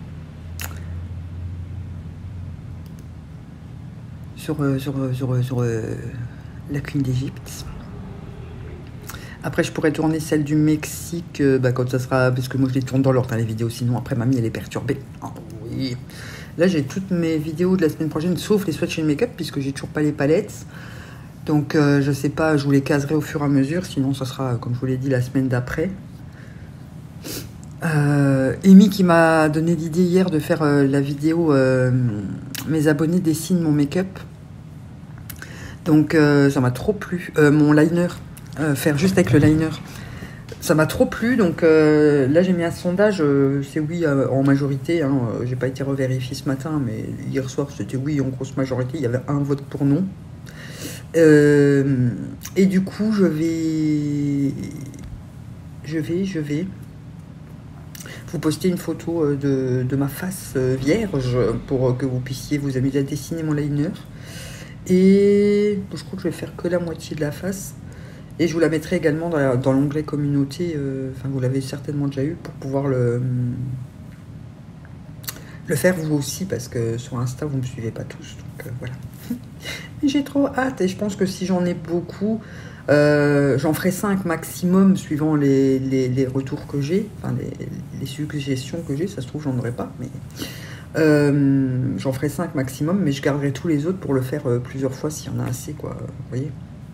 sur, euh, sur, euh, sur, euh, sur euh, la Queen d'Égypte. Après, je pourrais tourner celle du Mexique, euh, bah, quand ça sera... Parce que moi, je les tourne dans l'ordre, hein, les vidéos. Sinon, après, mamie, elle est perturbée. Oh, oui. Là, j'ai toutes mes vidéos de la semaine prochaine, sauf les swatchs et le make-up, puisque j'ai toujours pas les palettes. Donc, euh, je sais pas, je vous les caserai au fur et à mesure. Sinon, ça sera, comme je vous l'ai dit, la semaine d'après. Euh, Amy qui m'a donné l'idée hier de faire euh, la vidéo euh, mes abonnés dessinent mon make-up. Donc, euh, ça m'a trop plu. Euh, mon liner, euh, faire juste avec le liner. Ça m'a trop plu, donc euh, là j'ai mis un sondage, euh, c'est oui euh, en majorité, hein, euh, j'ai pas été revérifié ce matin, mais hier soir c'était oui en grosse majorité, il y avait un vote pour non. Euh, et du coup je vais, je vais, je vais vous poster une photo euh, de, de ma face euh, vierge pour que vous puissiez vous amuser à dessiner mon liner. Et je crois que je vais faire que la moitié de la face. Et je vous la mettrai également dans, dans l'onglet communauté, euh, enfin vous l'avez certainement déjà eu, pour pouvoir le, le faire vous aussi, parce que sur Insta vous ne me suivez pas tous, donc euh, voilà. J'ai trop hâte, et je pense que si j'en ai beaucoup, euh, j'en ferai cinq maximum, suivant les, les, les retours que j'ai, enfin les, les suggestions que j'ai, ça se trouve j'en aurai pas, mais euh, j'en ferai cinq maximum, mais je garderai tous les autres pour le faire euh, plusieurs fois s'il y en a assez, quoi, vous voyez.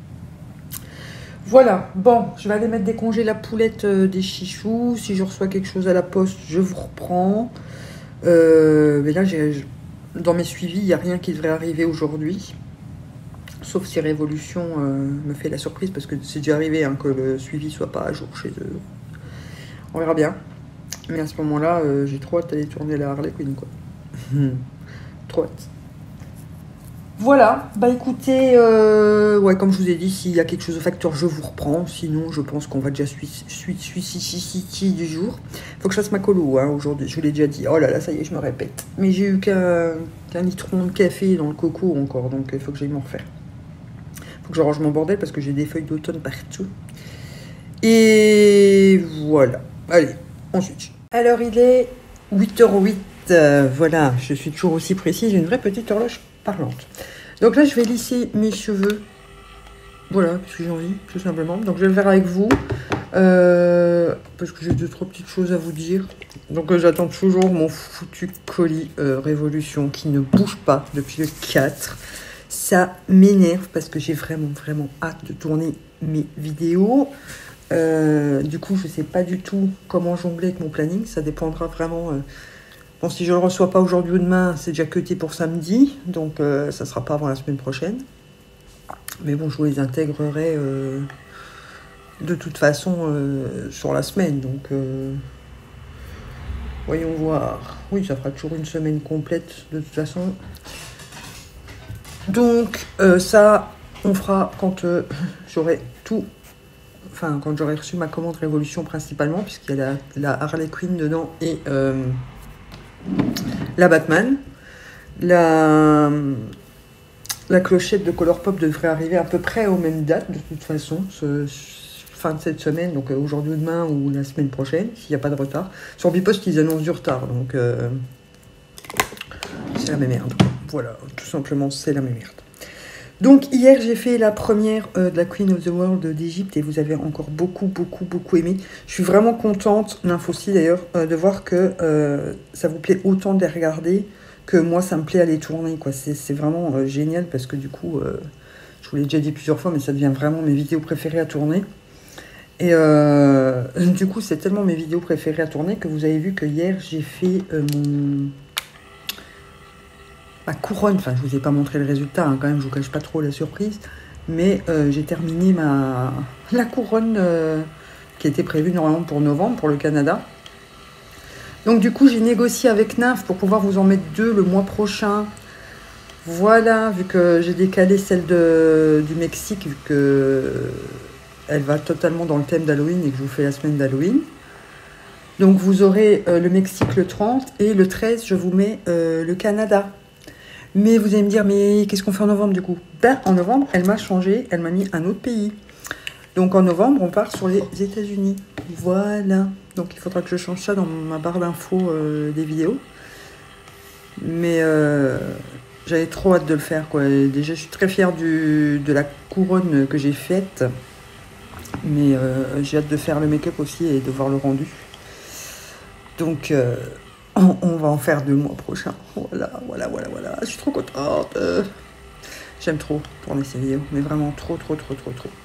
Voilà, bon, je vais aller mettre des congés la poulette euh, des chichous. Si je reçois quelque chose à la poste, je vous reprends. Euh, mais là, j'ai, dans mes suivis, il n'y a rien qui devrait arriver aujourd'hui. Sauf si Révolution euh, me fait la surprise, parce que c'est déjà arrivé hein, que le suivi soit pas à jour chez eux. On verra bien. Mais à ce moment-là, euh, j'ai trop hâte d'aller tourner la Harley Quinn, quoi. Trop hâte. Voilà, bah écoutez, euh, ouais, comme je vous ai dit, s'il y a quelque chose au facteur, je vous reprends. Sinon, je pense qu'on va déjà suivre City du jour. Faut que je fasse ma colo hein, aujourd'hui, je vous l'ai déjà dit. Oh là là, ça y est, je me répète. Mais j'ai eu qu'un qu'un litron de café dans le coco encore, donc il faut que j'aille m'en refaire. Faut que je range mon bordel parce que j'ai des feuilles d'automne partout. Et voilà, allez, on switch. Alors, il est huit heures huit, euh, voilà, je suis toujours aussi précise, une vraie petite horloge parlante. Donc là, je vais lisser mes cheveux. Voilà, parce que j'ai envie, tout simplement. Donc je vais le faire avec vous. Euh, parce que j'ai deux, trois petites choses à vous dire. Donc euh, j'attends toujours mon foutu colis euh, Révolution qui ne bouge pas depuis le quatre. Ça m'énerve parce que j'ai vraiment, vraiment hâte de tourner mes vidéos. Euh, du coup, je sais pas du tout comment jongler avec mon planning. Ça dépendra vraiment... Euh, Bon, si je ne le reçois pas aujourd'hui ou demain, c'est déjà cuté pour samedi, donc euh, ça ne sera pas avant la semaine prochaine. Mais bon, je vous les intégrerai euh, de toute façon euh, sur la semaine, donc euh, voyons voir. Oui, ça fera toujours une semaine complète de toute façon. Donc euh, ça, on fera quand euh, j'aurai tout, enfin quand j'aurai reçu ma commande Révolution principalement, puisqu'il y a la, la Harley Quinn dedans et... Euh, la Batman, la, la clochette de Colourpop devrait arriver à peu près aux mêmes dates de toute façon, ce, fin de cette semaine, donc euh, aujourd'hui ou demain ou la semaine prochaine, s'il n'y a pas de retard. Sur Bipost, ils annoncent du retard, donc euh, c'est la même merde. Voilà, tout simplement, c'est la même merde. Donc hier, j'ai fait la première euh, de la Queen of the World d'Égypte et vous avez encore beaucoup, beaucoup, beaucoup aimé. Je suis vraiment contente, l'info aussi d'ailleurs, euh, de voir que euh, ça vous plaît autant de les regarder que moi, ça me plaît à les tourner, quoi. C'est vraiment euh, génial parce que du coup, euh, je vous l'ai déjà dit plusieurs fois, mais ça devient vraiment mes vidéos préférées à tourner. Et euh, du coup, c'est tellement mes vidéos préférées à tourner que vous avez vu que hier, j'ai fait euh, mon... ma couronne, enfin je vous ai pas montré le résultat, hein, quand même je vous cache pas trop la surprise, mais euh, j'ai terminé ma la couronne euh, qui était prévue normalement pour novembre, pour le Canada. Donc du coup j'ai négocié avec Nymph pour pouvoir vous en mettre deux le mois prochain. Voilà, vu que j'ai décalé celle de, du Mexique, vu que elle va totalement dans le thème d'Halloween et que je vous fais la semaine d'Halloween. Donc vous aurez euh, le Mexique le trente et le treize je vous mets euh, le Canada. Mais vous allez me dire, mais qu'est-ce qu'on fait en novembre du coup? Ben, en novembre, elle m'a changé, elle m'a mis un autre pays. Donc en novembre, on part sur les États-Unis. Voilà. Donc il faudra que je change ça dans ma barre d'infos euh, des vidéos. Mais euh, j'avais trop hâte de le faire, quoi. Et déjà, je suis très fière du, de la couronne que j'ai faite. Mais euh, j'ai hâte de faire le make-up aussi et de voir le rendu. Donc... Euh, on va en faire deux mois prochains. Voilà, voilà, voilà, voilà. Je suis trop contente. J'aime trop tourner ces vidéos. Mais vraiment trop, trop, trop, trop, trop.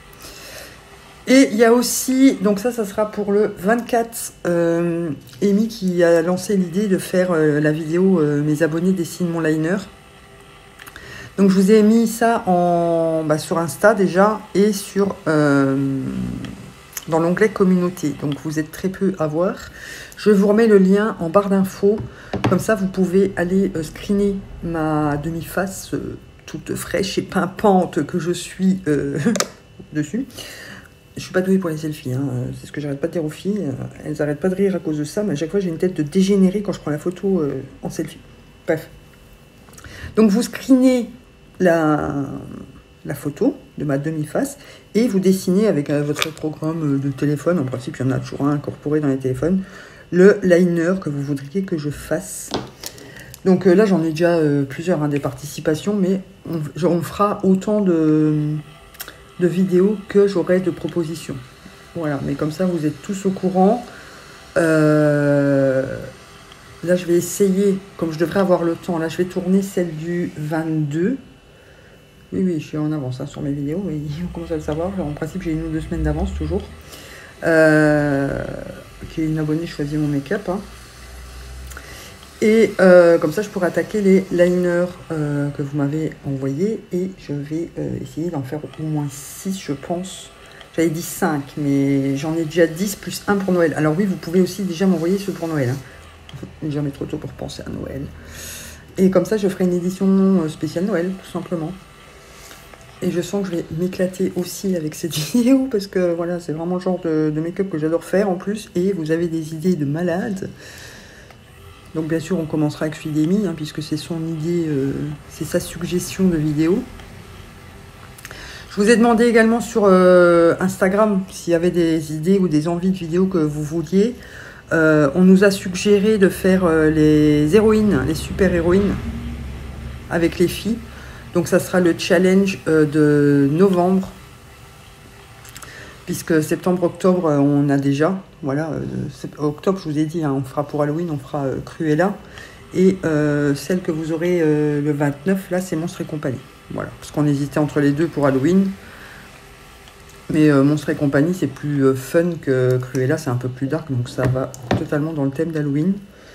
Et il y a aussi... Donc ça, ça sera pour le vingt-quatre. Euh, Amy qui a lancé l'idée de faire euh, la vidéo euh, Mes abonnés dessinent mon liner. Donc je vous ai mis ça en, bah, sur Insta déjà. Et sur... Euh, dans l'onglet communauté, donc vous êtes très peu à voir. Je vous remets le lien en barre d'infos, comme ça vous pouvez aller euh, screener ma demi-face euh, toute fraîche et pimpante que je suis euh, dessus. Je suis pas douée pour les selfies, hein. C'est ce que j'arrête pas de dire aux filles, elles arrêtent pas de rire à cause de ça, mais à chaque fois j'ai une tête de dégénérée quand je prends la photo euh, en selfie. Bref. Donc vous screenez la... la photo de ma demi-face et vous dessinez avec euh, votre programme de téléphone, en principe il y en a toujours un incorporé dans les téléphones, le liner que vous voudriez que je fasse. Donc euh, là j'en ai déjà euh, plusieurs hein, des participations, mais on, on fera autant de, de vidéos que j'aurai de propositions. Voilà, mais comme ça vous êtes tous au courant. Euh, là je vais essayer, comme je devrais avoir le temps, là je vais tourner celle du vingt-deux. Oui, oui, je suis en avance hein, sur mes vidéos, mais on commence à le savoir. En principe, j'ai une ou deux semaines d'avance, toujours. Euh, qui est une abonnée, choisit mon make-up. Hein. Et euh, comme ça, je pourrais attaquer les liners euh, que vous m'avez envoyés. Et je vais euh, essayer d'en faire au moins six, je pense. J'avais dit cinq, mais j'en ai déjà dix plus un pour Noël. Alors oui, vous pouvez aussi déjà m'envoyer ceux pour Noël. Hein. Jamais trop tôt pour penser à Noël. Et comme ça, je ferai une édition spéciale Noël, tout simplement. Et je sens que je vais m'éclater aussi avec cette vidéo, parce que voilà, c'est vraiment le genre de, de make-up que j'adore faire en plus. Et vous avez des idées de malade. Donc bien sûr, on commencera avec celui d'Amy, hein, puisque c'est son idée, euh, c'est sa suggestion de vidéo. Je vous ai demandé également sur euh, Instagram s'il y avait des idées ou des envies de vidéos que vous vouliez. Euh, on nous a suggéré de faire euh, les héroïnes, les super-héroïnes avec les filles. Donc ça sera le challenge euh, de novembre. Puisque septembre-octobre, euh, on a déjà. Voilà, euh, octobre, je vous ai dit, hein, on fera pour Halloween, on fera euh, Cruella. Et euh, celle que vous aurez euh, le vingt-neuf, là, c'est Monstres et compagnie. Voilà, parce qu'on hésitait entre les deux pour Halloween. Mais euh, Monstres et compagnie, c'est plus euh, fun que Cruella, c'est un peu plus dark, donc ça va totalement dans le thème d'Halloween.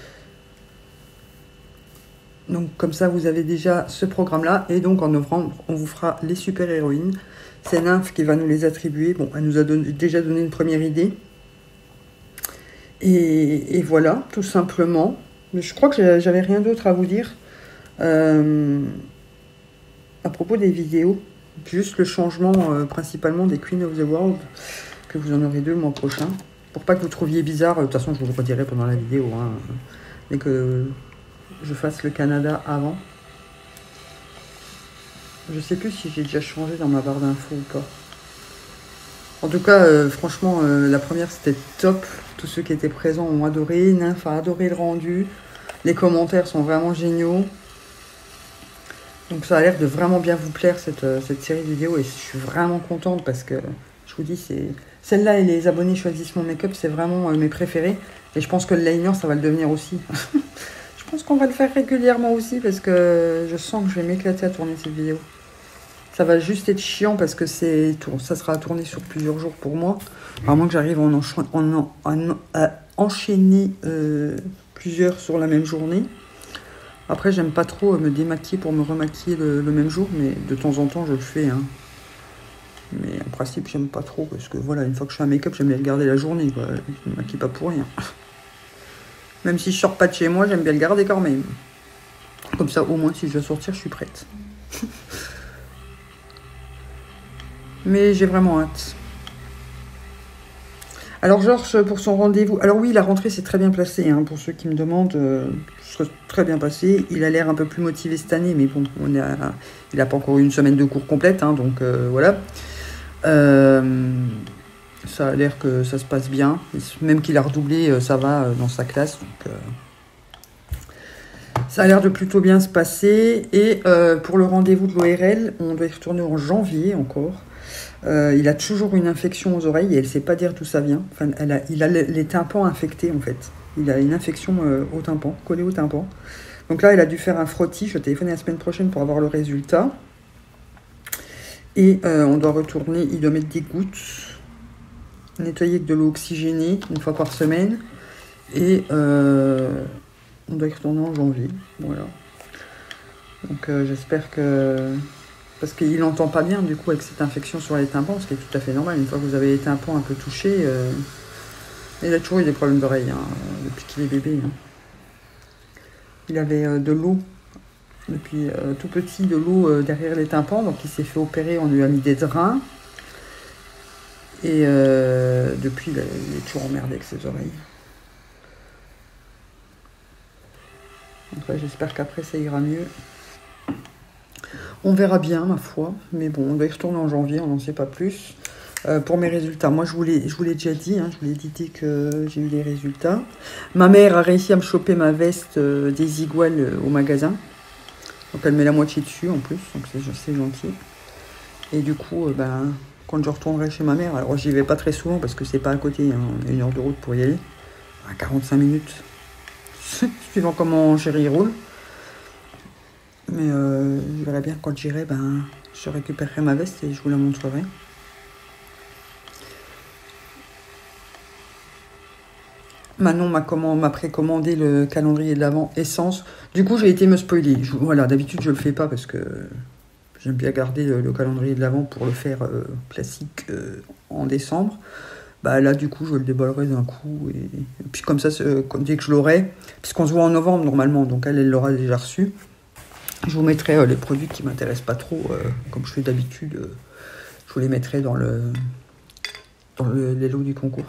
Donc comme ça, vous avez déjà ce programme-là. Et donc en novembre, on vous fera les super-héroïnes. C'est Nymph qui va nous les attribuer. Bon, elle nous a donné, déjà donné une première idée. Et, et voilà, tout simplement. Mais je crois que j'avais rien d'autre à vous dire. Euh, à propos des vidéos. Juste le changement euh, principalement des Queen of the World, que vous en aurez deux le mois prochain. Pour pas que vous trouviez bizarre, de toute façon je vous le redirai pendant la vidéo, hein, et que je fasse le Canada avant. Je sais plus si j'ai déjà changé dans ma barre d'infos ou pas. En tout cas, euh, franchement, euh, la première c'était top. Tous ceux qui étaient présents ont adoré. Nymph a adoré le rendu. Les commentaires sont vraiment géniaux. Donc ça a l'air de vraiment bien vous plaire cette, cette série de vidéos et je suis vraiment contente parce que je vous dis, c'est celle-là et les abonnés choisissent mon make-up, c'est vraiment euh, mes préférés. Et je pense que le liner, ça va le devenir aussi. Je pense qu'on va le faire régulièrement aussi parce que je sens que je vais m'éclater à tourner cette vidéo. Ça va juste être chiant parce que c'est ça sera tourné sur plusieurs jours pour moi. À moins que j'arrive en, en, en, à enchaîner euh, plusieurs sur la même journée. Après, j'aime pas trop me démaquiller pour me remaquiller le, le même jour, mais de temps en temps, je le fais. Hein. Mais en principe, j'aime pas trop, parce que voilà, une fois que je fais un make-up, j'aime bien le garder la journée, quoi. Je me maquille pas pour rien. Même si je sors pas de chez moi, j'aime bien le garder quand même. Comme ça, au moins, si je dois sortir, je suis prête. Mais j'ai vraiment hâte. Alors, Georges, pour son rendez-vous... Alors oui, la rentrée, c'est très bien placé, hein, pour ceux qui me demandent... Euh, très bien passé. Il a l'air un peu plus motivé cette année, mais bon, on a, il n'a pas encore eu une semaine de cours complète, hein, donc euh, voilà. Euh, ça a l'air que ça se passe bien. Même qu'il a redoublé, ça va dans sa classe. Donc, euh, ça a l'air de plutôt bien se passer. Et euh, pour le rendez-vous de l'O R L, on doit y retourner en janvier encore. Euh, il a toujours une infection aux oreilles et elle ne sait pas dire d'où ça vient. Enfin, elle a, il a les tympans infectés en fait. Il a une infection euh, au tympan, collée au tympan. Donc là, il a dû faire un frottis. Je vais téléphoner la semaine prochaine pour avoir le résultat. Et euh, on doit retourner, il doit mettre des gouttes, nettoyer avec de l'eau oxygénée une fois par semaine. Et euh, on doit y retourner en janvier. Voilà. Donc euh, j'espère que... Parce qu'il n'entend pas bien du coup avec cette infection sur les tympans, ce qui est tout à fait normal. Une fois que vous avez les tympans un peu touchés... Euh... Il a toujours eu des problèmes d'oreilles, hein, depuis qu'il est bébé. Hein. Il avait euh, de l'eau, depuis euh, tout petit, de l'eau euh, derrière les tympans. Donc il s'est fait opérer, on lui a mis des drains. Et euh, depuis, il, a, il est toujours emmerdé avec ses oreilles. Donc ouais, j'espère qu'après, ça ira mieux. On verra bien, ma foi. Mais bon, on va y retourner en janvier, on n'en sait pas plus. Euh, pour mes résultats, moi je vous l'ai je vous l'ai déjà dit, hein, je vous l'ai dit que j'ai eu les résultats. Ma mère a réussi à me choper ma veste euh, des iguales euh, au magasin. Donc elle met la moitié dessus en plus, donc c'est gentil. Et du coup, euh, ben, quand je retournerai chez ma mère, alors j'y vais pas très souvent parce que c'est pas à côté, hein, une heure de route pour y aller, à quarante-cinq minutes, suivant comment chérie roule. Mais euh, je verrai bien quand j'irai, ben, je récupérerai ma veste et je vous la montrerai. Manon m'a précommandé le calendrier de l'Avent Essence. Du coup, j'ai été me spoiler. Je, voilà, d'habitude, je le fais pas parce que j'aime bien garder le, le calendrier de l'Avent pour le faire euh, classique euh, en décembre. Bah là, du coup, je le déballerai d'un coup. Et, et puis comme ça, euh, dès que je l'aurai, puisqu'on se voit en novembre normalement, donc elle, elle l'aura déjà reçu. Je vous mettrai euh, les produits qui m'intéressent pas trop, euh, comme je fais d'habitude. Euh, je vous les mettrai dans le dans le, les lots du concours.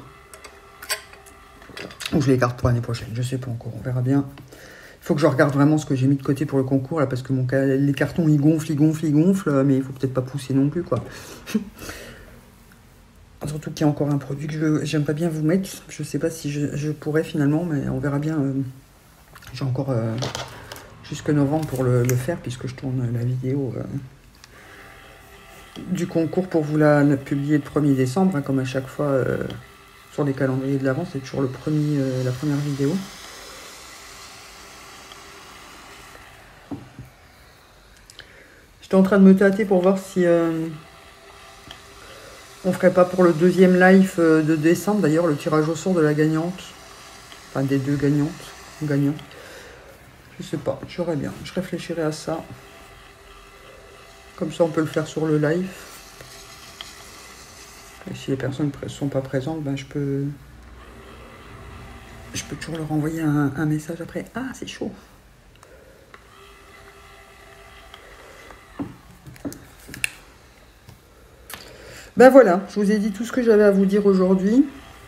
Ou je les garde pour l'année prochaine, je sais pas encore, on verra bien. Il faut que je regarde vraiment ce que j'ai mis de côté pour le concours, là, parce que mon, les cartons, ils gonflent, ils gonflent, ils gonflent, mais il faut peut-être pas pousser non plus, quoi. Surtout qu'il y a encore un produit que j'aimerais bien vous mettre. Je sais pas si je, je pourrais finalement, mais on verra bien. Euh, j'ai encore euh, jusque novembre pour le, le faire, puisque je tourne la vidéo euh, du concours pour vous la, la publier le premier décembre, hein, comme à chaque fois euh, sur les calendriers de l'avant, c'est toujours le premier, euh, la première vidéo. J'étais en train de me tâter pour voir si euh, on ferait pas pour le deuxième live euh, de décembre, d'ailleurs, le tirage au sort de la gagnante. Enfin, des deux gagnantes. Gagnants. Je sais pas, j'aurais bien. Je réfléchirai à ça. Comme ça, on peut le faire sur le live. Et si les personnes ne sont pas présentes, ben, je peux... Je peux toujours leur envoyer un, un message après. Ah, c'est chaud. Ben voilà, je vous ai dit tout ce que j'avais à vous dire aujourd'hui.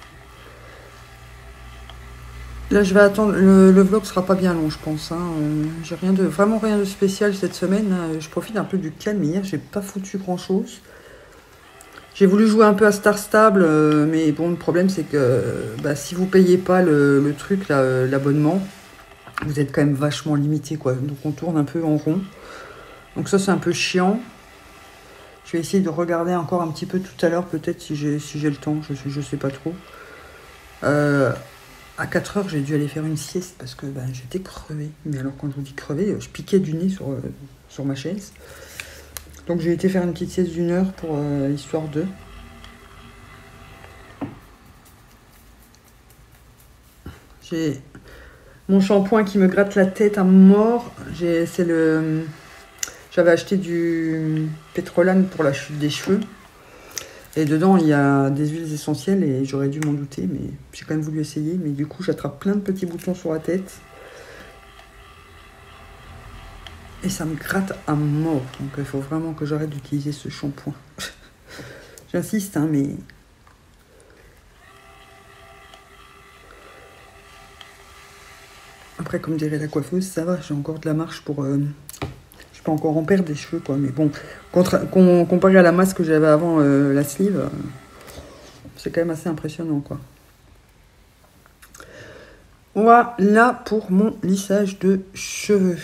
Là, je vais attendre. Le, le vlog sera pas bien long, je pense. Hein. Euh, j'ai rien de, vraiment rien de spécial cette semaine. Hein. Je profite un peu du calme. Hier, j'ai pas foutu grand chose. J'ai voulu jouer un peu à Star Stable, euh, mais bon, le problème c'est que bah, si vous payez pas le, le truc, l'abonnement, vous êtes quand même vachement limité, quoi. Donc on tourne un peu en rond. Donc ça, c'est un peu chiant. Je vais essayer de regarder encore un petit peu tout à l'heure, peut-être si j'ai si j'ai le temps, je, je sais pas trop. Euh, à quatre heures, j'ai dû aller faire une sieste parce que ben, j'étais crevée. Mais alors quand je vous dis crevée, je piquais du nez sur, euh, sur ma chaise. Donc j'ai été faire une petite sieste d'une heure pour euh, l'histoire de... J'ai mon shampoing qui me gratte la tête à mort. C'est le... J'avais acheté du Pétrolane pour la chute des cheveux. Et dedans, il y a des huiles essentielles et j'aurais dû m'en douter, mais j'ai quand même voulu essayer. Mais du coup, j'attrape plein de petits boutons sur la tête. Et ça me gratte à mort. Donc, il faut vraiment que j'arrête d'utiliser ce shampoing. J'insiste, hein, mais... Après, comme dirait la coiffeuse, ça va, j'ai encore de la marche pour... Euh... Je peux encore en perdre des cheveux, quoi. Mais bon, com comparé à la masse que j'avais avant euh, la sleeve, euh, c'est quand même assez impressionnant, quoi. Voilà pour mon lissage de cheveux.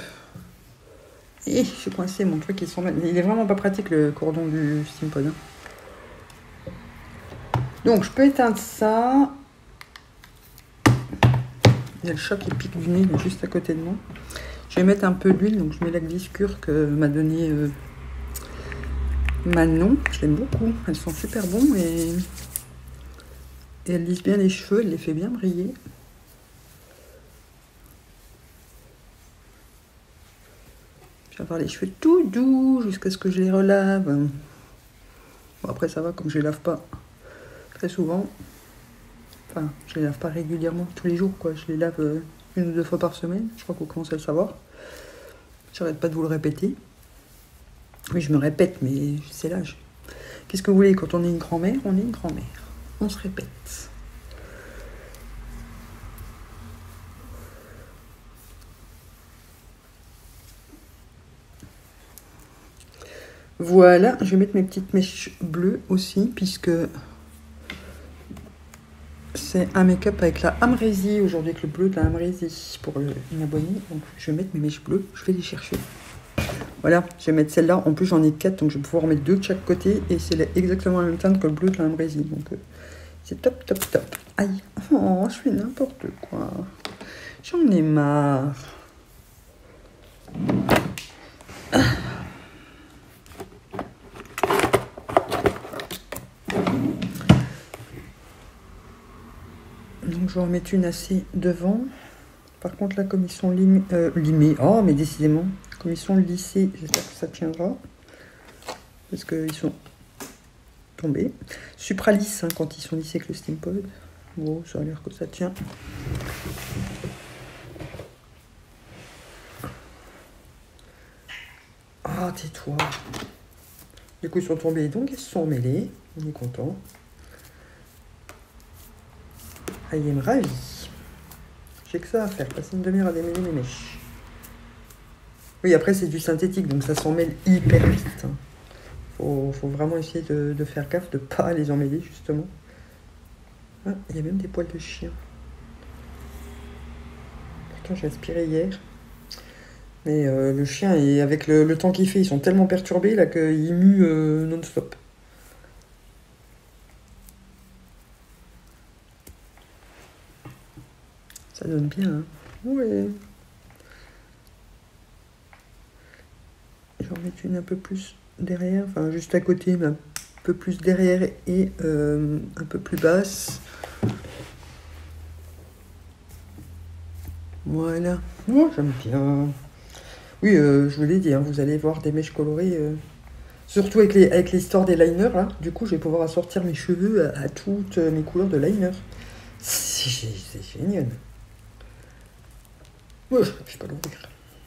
Et j'ai coincé mon truc, il, sont... il est vraiment pas pratique, le cordon du Steampod. Hein. Donc, je peux éteindre ça. Il y a le chat qui pique du nez, il est juste à côté de moi. Je vais mettre un peu d'huile, donc je mets la Gliscure que m'a donné euh, Manon. Je l'aime beaucoup, elles sont super bonnes et... et elles lissent bien les cheveux, elles les fait bien briller. Je vais avoir les cheveux tout doux jusqu'à ce que je les relave. Bon, après ça va, comme je les lave pas très souvent. Enfin, je les lave pas régulièrement, tous les jours, quoi. Je les lave euh, une ou deux fois par semaine. Je crois qu'on commence à le savoir. J'arrête pas de vous le répéter. Oui, je me répète, mais c'est l'âge. Qu'est-ce que vous voulez? Quand on est une grand-mère, on est une grand-mère. On se répète. Voilà, je vais mettre mes petites mèches bleues aussi, puisque... c'est un make-up avec la Amrésie, aujourd'hui avec le bleu de la Amrésie pour une abonnée. Donc je vais mettre mes mèches bleues, je vais les chercher. Voilà, je vais mettre celle-là. En plus j'en ai quatre, donc je vais pouvoir en mettre deux de chaque côté. Et c'est exactement la même teinte que le bleu de la Amrésie. Donc euh, c'est top, top, top. Aïe, oh, je fais n'importe quoi. J'en ai marre. Ah. Donc je vais en mettre une assez devant. Par contre là, comme ils sont lim euh, limés, oh mais décidément, comme ils sont lissés, j'espère que ça tiendra. Parce qu'ils sont tombés. Supralisse hein, quand ils sont lissés avec le Steampod. Bon, ça a l'air que ça tient. Ah, tais-toi. Du coup, ils sont tombés, donc ils se sont mêlés. On est content. Ah, il me ravit. J'ai que ça à faire, passer une demi-heure à démêler mes mèches. Oui, après, c'est du synthétique, donc ça s'en mêle hyper vite. Hein. Faut, faut vraiment essayer de, de faire gaffe, de ne pas les emmêler, justement. Ah, il y a même des poils de chien. Pourtant, j'ai aspiré hier. Mais euh, le chien, et avec le, le temps qu'il fait, ils sont tellement perturbés là qu'ils muent euh, non-stop. Ça donne bien, hein. Ouais. Je vais en mettre une un peu plus derrière, enfin juste à côté, mais un peu plus derrière et euh, un peu plus basse. Voilà. Oh, j'aime bien. Oui, euh, je vous l'ai dit, hein, vous allez voir des mèches colorées, euh, surtout avec les avec l'histoire des liners, là. Du coup, je vais pouvoir assortir mes cheveux à, à toutes mes couleurs de liner. C'est génial. Oh, je vais pas l'ouvrir.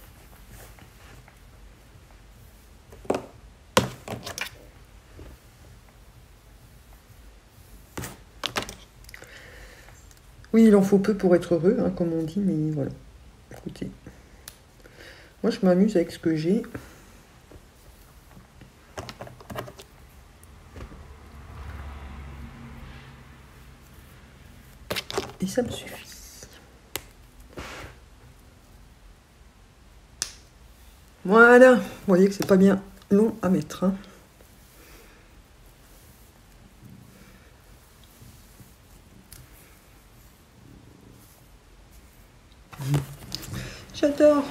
Oui, il en faut peu pour être heureux, hein, comme on dit, mais voilà. Écoutez, moi je m'amuse avec ce que j'ai. Et ça me suffit. Voilà, vous voyez que c'est pas bien long à mettre. Hein. J'adore.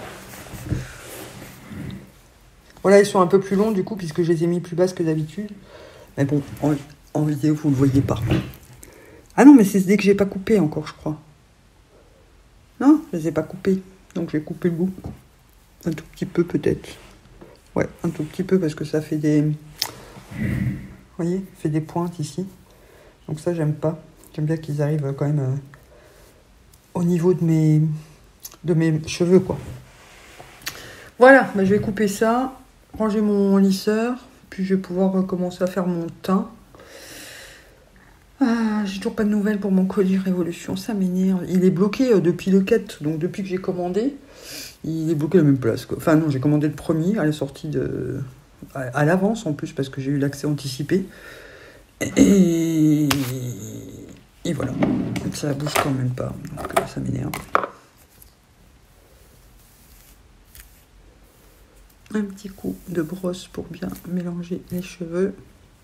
Voilà, ils sont un peu plus longs du coup, puisque je les ai mis plus basses que d'habitude. Mais bon, en, en vidéo, vous ne le voyez pas. Ah non, mais c'est dès que j'ai pas coupé encore, je crois. Non, je les ai pas coupés. Donc j'ai coupé le bout. Un tout petit peu peut-être. Ouais, un tout petit peu parce que ça fait des... Vous voyez, ça fait des pointes ici. Donc ça, j'aime pas. J'aime bien qu'ils arrivent quand même euh, au niveau de mes, de mes cheveux, quoi. Voilà, bah, je vais couper ça, ranger mon lisseur, puis je vais pouvoir commencer à faire mon teint. Ah, j'ai toujours pas de nouvelles pour mon colis Révolution, ça m'énerve. Il est bloqué euh, depuis le quatre, donc depuis que j'ai commandé, il est bloqué à la même place, quoi. Enfin non, j'ai commandé le premier à la sortie de... à, à l'avance en plus, parce que j'ai eu l'accès anticipé. Et... Et voilà, ça bouge quand même pas, donc euh, ça m'énerve. Un petit coup de brosse pour bien mélanger les cheveux.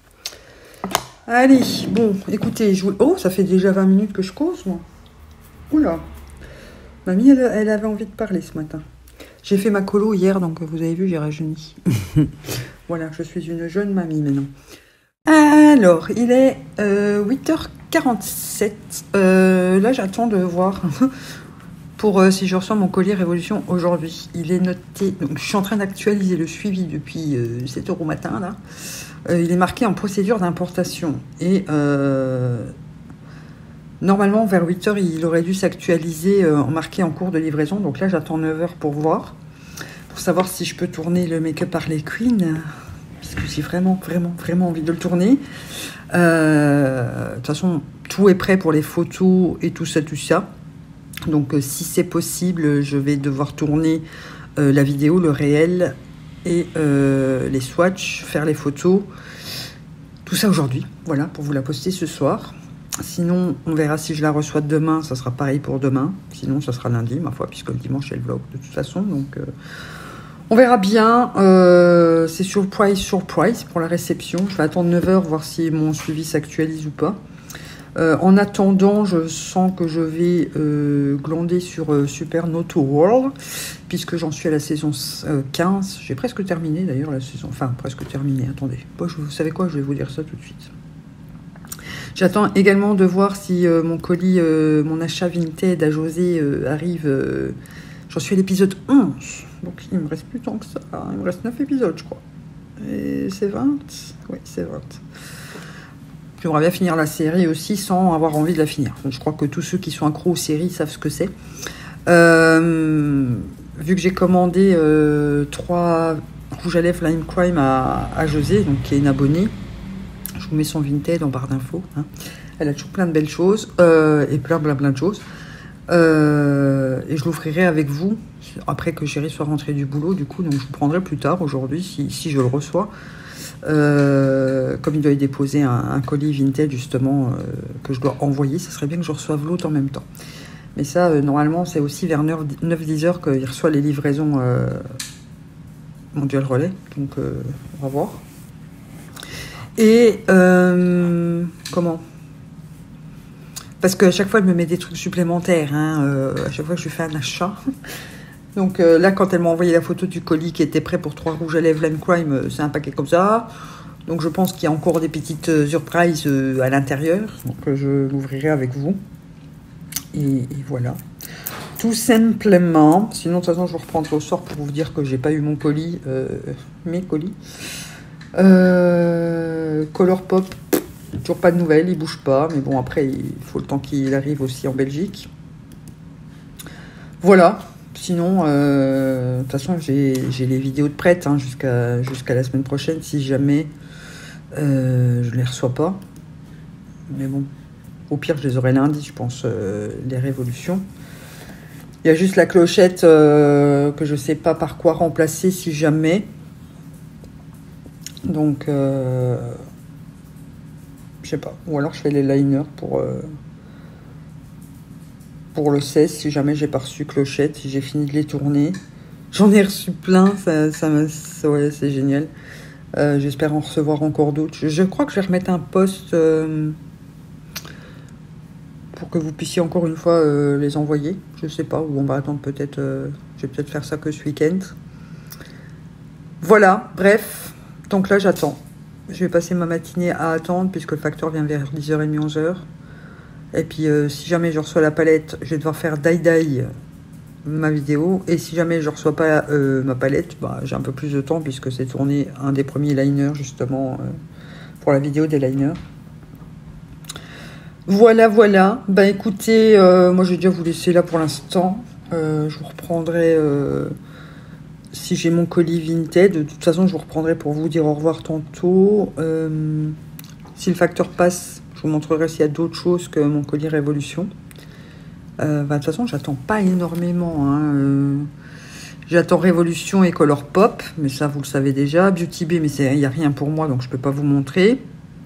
Allez, bon, écoutez, je vous... Oh, ça fait déjà vingt minutes que je cause, moi. Oula. Mamie, elle, elle avait envie de parler ce matin. J'ai fait ma colo hier, donc vous avez vu, j'ai rajeuni. Voilà, je suis une jeune mamie maintenant. Alors, il est euh, huit heures quarante-sept. Euh, là, j'attends de voir pour euh, si je reçois mon colis Révolution aujourd'hui. Il est noté, donc je suis en train d'actualiser le suivi depuis euh, sept heures au matin, là. Euh, il est marqué en procédure d'importation. Et euh, normalement, vers huit heures, il aurait dû s'actualiser euh, en marqué en cours de livraison. Donc là, j'attends neuf heures pour voir, pour savoir si je peux tourner le Make-up Harley Quinn. Parce que j'ai vraiment, vraiment, vraiment envie de le tourner. Euh, de toute façon, tout est prêt pour les photos et tout ça, tout ça. Donc, euh, si c'est possible, je vais devoir tourner euh, la vidéo, le réel et euh, les swatchs, faire les photos. Tout ça aujourd'hui, voilà, pour vous la poster ce soir. Sinon, on verra si je la reçois demain. Ça sera pareil pour demain. Sinon, ça sera lundi, ma foi, puisque le dimanche, c'est le vlog de toute façon. Donc... Euh, on verra bien, euh, c'est surprise, surprise pour la réception. Je vais attendre neuf heures, voir si mon suivi s'actualise ou pas. Euh, en attendant, je sens que je vais euh, glander sur euh, Super Noto World, puisque j'en suis à la saison euh, quinze. J'ai presque terminé d'ailleurs la saison, enfin presque terminé, attendez. Bon, je, vous savez quoi, je vais vous dire ça tout de suite. J'attends également de voir si euh, mon colis, euh, mon achat Vinted à José euh, arrive... Euh, J'en suis à l'épisode onze, donc il me reste plus tant que ça. Il me reste neuf épisodes, je crois. Et c'est vingt? Oui, c'est vingt. J'aimerais bien finir la série aussi sans avoir envie de la finir. Donc, je crois que tous ceux qui sont accros aux séries savent ce que c'est. Euh, vu que j'ai commandé euh, trois... Oh, rouge à lèvres Lime Crime à, à José, donc qui est une abonnée. Je vous mets son Vinted en barre d'infos. Hein. Elle a toujours plein de belles choses euh, et plein, plein, plein de choses. Euh, et je l'offrirai avec vous après que Chéri soit rentré du boulot. Du coup, donc je vous prendrai plus tard aujourd'hui si, si je le reçois. Euh, comme il doit y déposer un, un colis Vinted justement euh, que je dois envoyer, ça serait bien que je reçoive l'autre en même temps. Mais ça, euh, normalement, c'est aussi vers neuf dix heures qu'il reçoit les livraisons euh, Mondial Relais. Donc, euh, on va voir. Et euh, comment Parce qu'à chaque fois, elle me met des trucs supplémentaires. Hein, euh, à chaque fois que je lui fais un achat. Donc euh, là, quand elle m'a envoyé la photo du colis qui était prêt pour trois rouges à lèvres Lime Crime, euh, c'est un paquet comme ça. Donc je pense qu'il y a encore des petites euh, surprises euh, à l'intérieur. Donc euh, je l'ouvrirai avec vous. Et, et voilà. Tout simplement. Sinon, de toute façon, je vous reprendrai au sort pour vous dire que j'ai pas eu mon colis. Euh, mes colis. Euh, Color Pop. Toujours pas de nouvelles, il bouge pas. Mais bon, après, il faut le temps qu'il arrive aussi en Belgique. Voilà. Sinon, euh, de toute façon, j'ai les vidéos de prêtes hein, jusqu'à jusqu'à la semaine prochaine, si jamais euh, je ne les reçois pas. Mais bon, au pire, je les aurai lundi, je pense, euh, les révolutions. Il y a juste la clochette euh, que je ne sais pas par quoi remplacer si jamais. Donc, euh, je sais pas. Ou alors, je fais les liners pour... Euh, pour le seize, si jamais j'ai pas reçu clochette, si j'ai fini de les tourner. J'en ai reçu plein, ça, ça, ça ouais, c'est génial. Euh, J'espère en recevoir encore d'autres. Je, je crois que je vais remettre un post euh, pour que vous puissiez encore une fois euh, les envoyer. Je sais pas, ou on va attendre peut-être... Euh, je vais peut-être faire ça que ce week-end. Voilà, bref. Donc là, j'attends. Je vais passer ma matinée à attendre puisque le facteur vient vers dix heures trente, onze heures. Et puis, euh, si jamais je reçois la palette, je vais devoir faire die-die ma vidéo. Et si jamais je ne reçois pas euh, ma palette, bah, j'ai un peu plus de temps puisque c'est tourné un des premiers liners, justement, euh, pour la vidéo des liners. Voilà, voilà. Bah, écoutez, euh, moi, je vais déjà vous laisser là pour l'instant. Euh, je vous reprendrai, euh, si j'ai mon colis Vinted. De toute façon, je vous reprendrai pour vous dire au revoir tantôt. Euh, si le facteur passe... Je vous montrerai s'il y a d'autres choses que mon colis Révolution. Euh, bah, de toute façon, j'attends pas énormément. Hein. Euh, j'attends Révolution et Color Pop, mais ça, vous le savez déjà. Beauty Bay, mais il n'y a rien pour moi, donc je peux pas vous montrer.